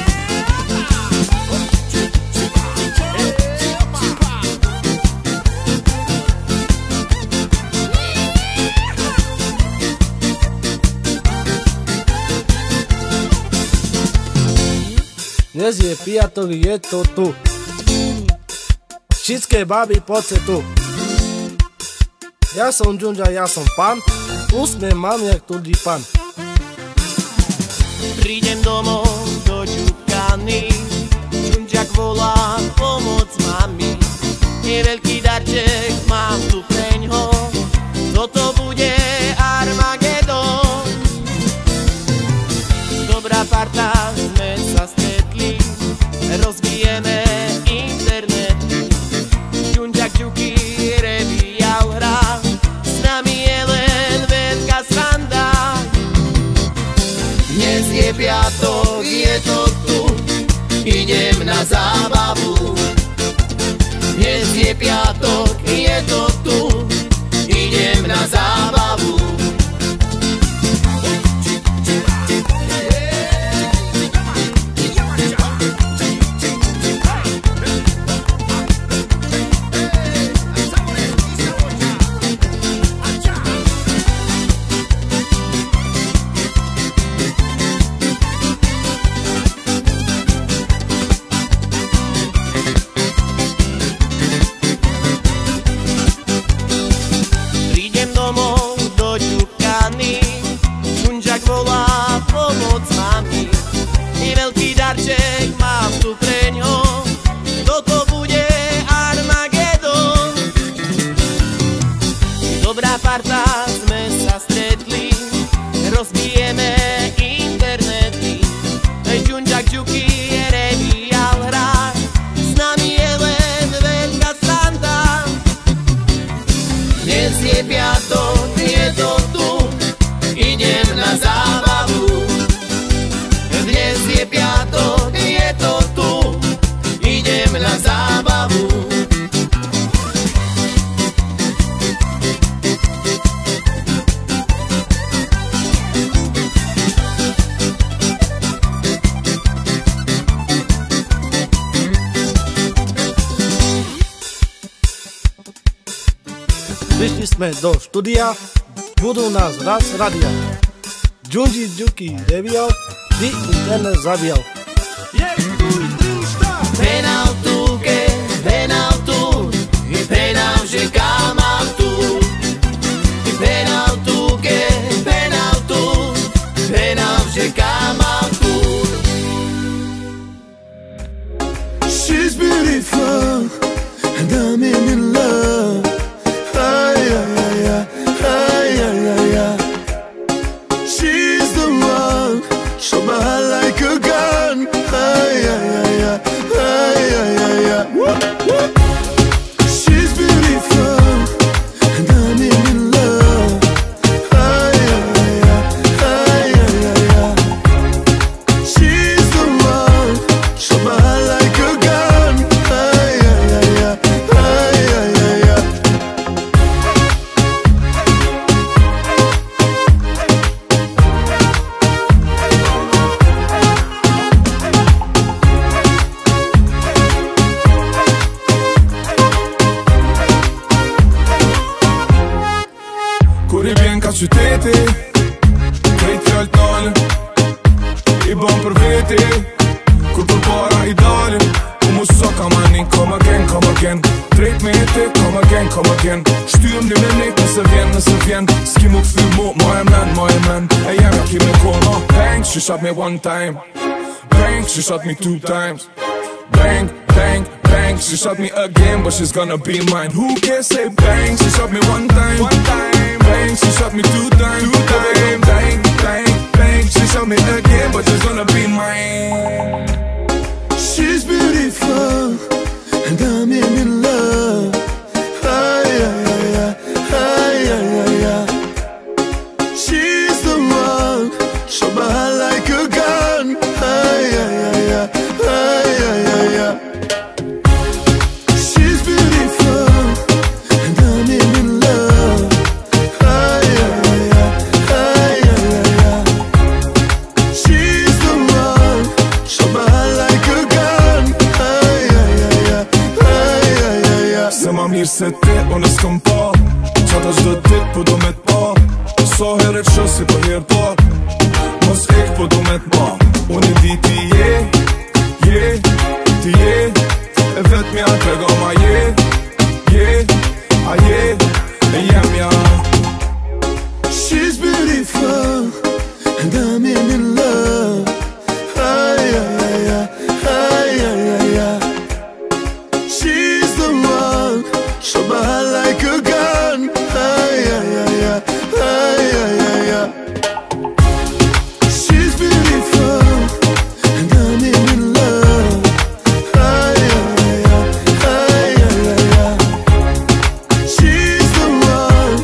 Dnes je piatok, je to tu Všetké baby, poďte tu Ja som Džundža, ja som pán Úsmev mám, jak tulipan Prídem domov do Ďukany Džundžak volá pomoc mami Je veľký darček, mám tu preňho Toto bude Armagedon Dobrá parta, sme sa stretli Rozbijeme internet Džundžak Ďuky revíjal hra S nami je len veľká sranda Dnes je piatok, je to tu Idem na zábavu Dnes je piatok, je to tu Idem na zábavu volá pomoc mami I veľký darček mám tu preňho Toto bude Armagedon Dobrá parta, sme sa stretli Rozbijeme internety Džundžak Ďuky revíjal hra S nami je len veľká sranda Dnes je piatok, je to tu Idem na zábavu Dnes je piatok, je to tu Idem na zábavu Prišli sme do štúdia Budú nás raz radia Junji Juki Devial di Internet Zavial. Penał tuke, penał tu, i penał że kamal tu. I penał tuke, penał tu, penał że kamal tu. She's beautiful and I'm in love. Ay, ay, ay, ay, ay, ay, ay. She's the one, show my heart like a gun. Ay, ay, ay, ay, ay, ay, ay, ay. She's beautiful and I'm in love. Ay, ay, ay, ay, ay, ay, ay. She's the one, show my heart like a gun. Ay, ay, ay, ay, ay, ay, ay, ay. Kur I vjen ka qyteti, krejt fjall t'nale I bon për veti, kur për para I dalin U mu so ka manin, come again, come again Drejt me jeti, come again, come again Shtyëm një minit, nëse vjen, nëse vjen S'ki mu këthy mu, ma e men, ma e men E jem ja ki me kona Bang, she shot me one time Bang, she shot me two times Bang, bang, bang, she shot me again, but she's gonna be mine. Who can say bang? She shot me one time, one time. Bang, she shot me two times, two times. Bang, bang, bang, she shot me again, but she's gonna be mine. She's beautiful, and I'm in love. Ay, ay, ay, ay, ay, ay, ay. She's the one, show my heart like a gun. Ay, ay, ay, ay, ay, ay, ay, ay. She's beautiful, and I'm in love. Ay, ay, ay, ay, ay, ay, ay. She's the one, show my heart like a gun. Ay, ay, ay, ay, ay, ay, ay, ay. Se ma mirë se ti, unë s'kom pa Qata qdo dit, po do me t'pa So heret shë si për herë pa Mos ek, po do me t'pa Unë I di ti je, je, ti je E vet mja t'rega ma je, je, a je, e jem ja She's beautiful, and I'm in love. Ay, ay, ay, ay, ay, ay, ay. She's the one, show my heart like a gun. Ay, ay, ay, ay, ay, ay, ay, ay. She's beautiful, and I'm in love. Ay, ay, ay, ay, ay, ay, ay. She's the one,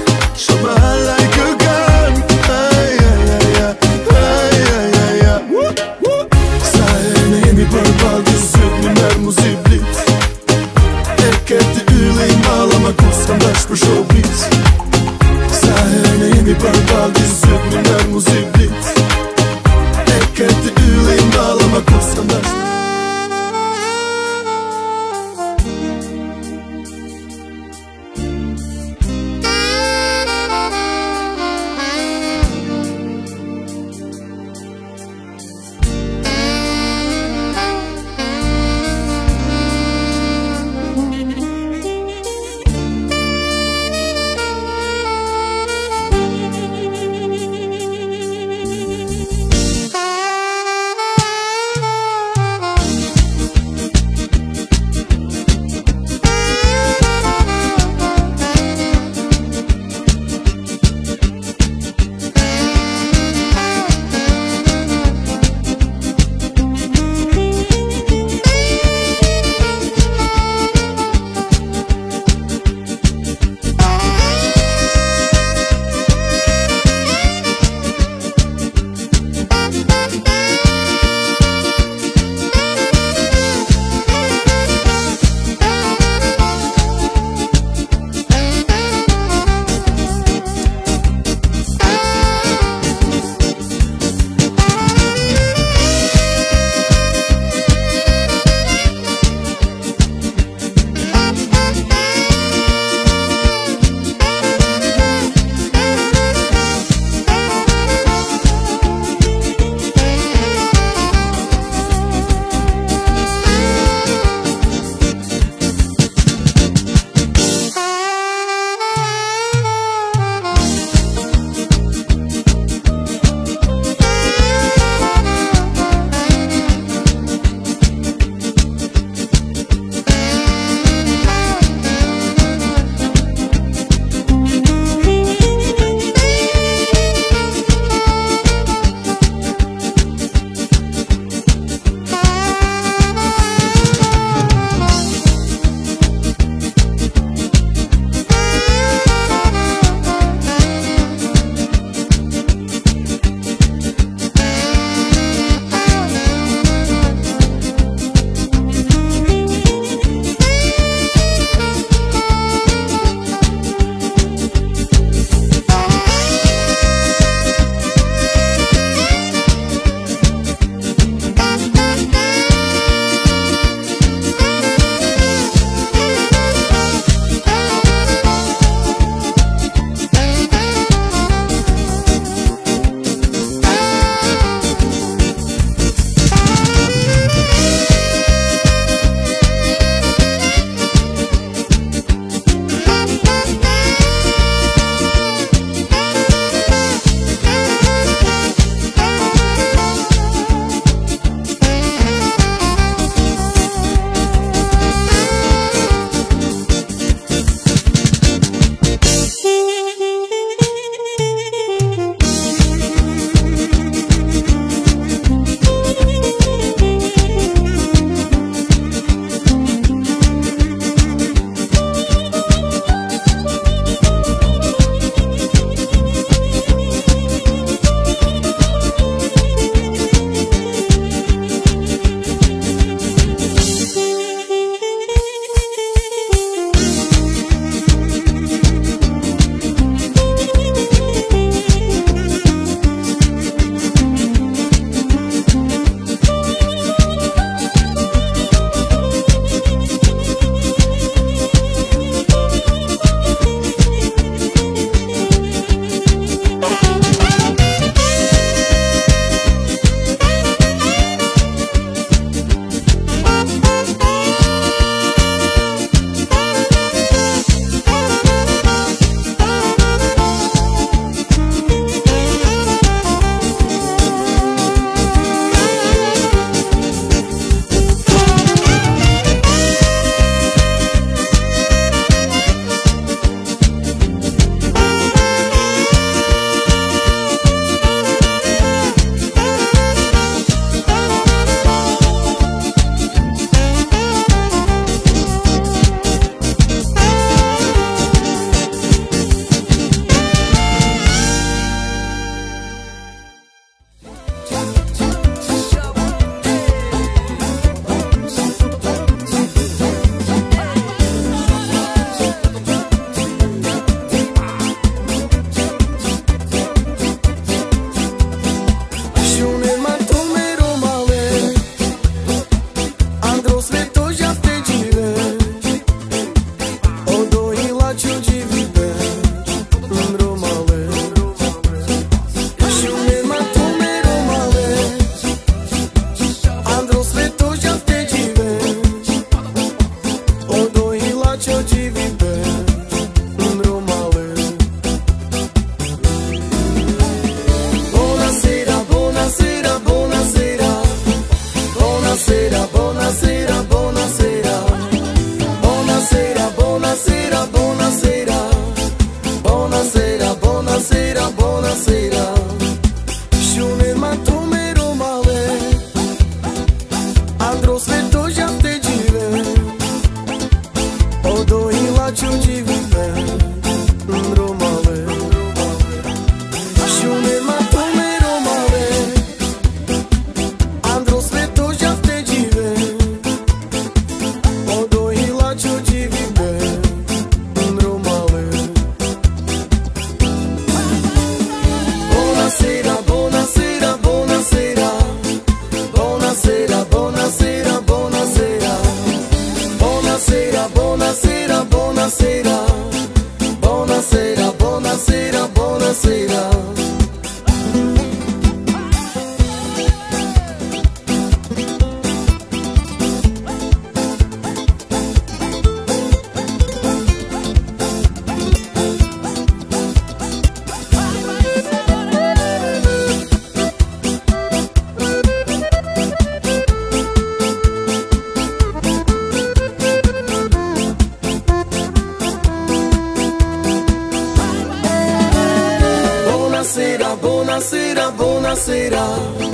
Buonasera, buonasera,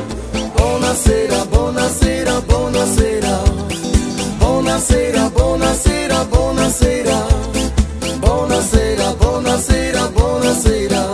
buonasera, buonasera, buonasera, buonasera, buonasera, buonasera, buonasera, buonasera, buonasera.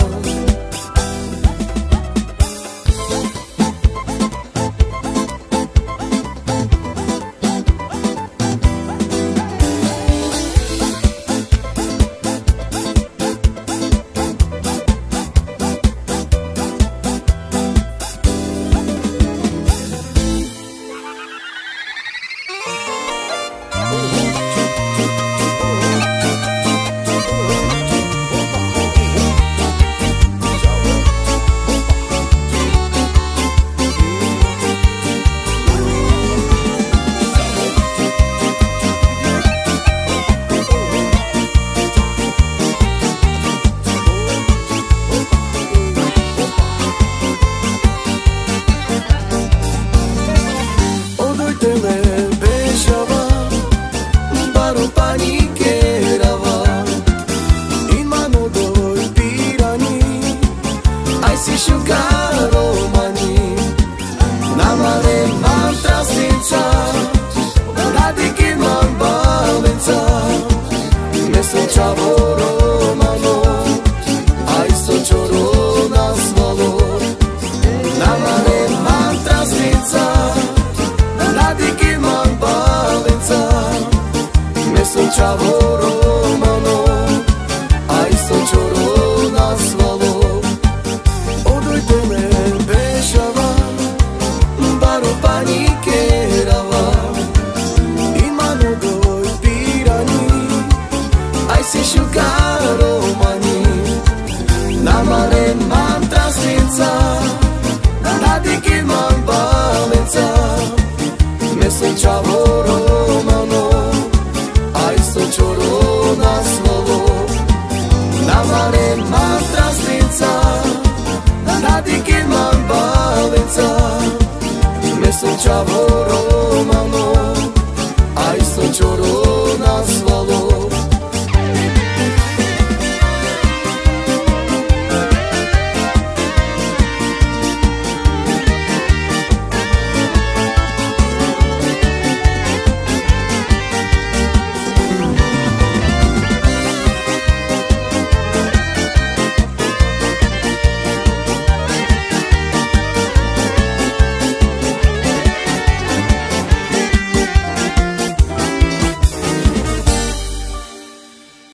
Ciao Romano, ai so cioro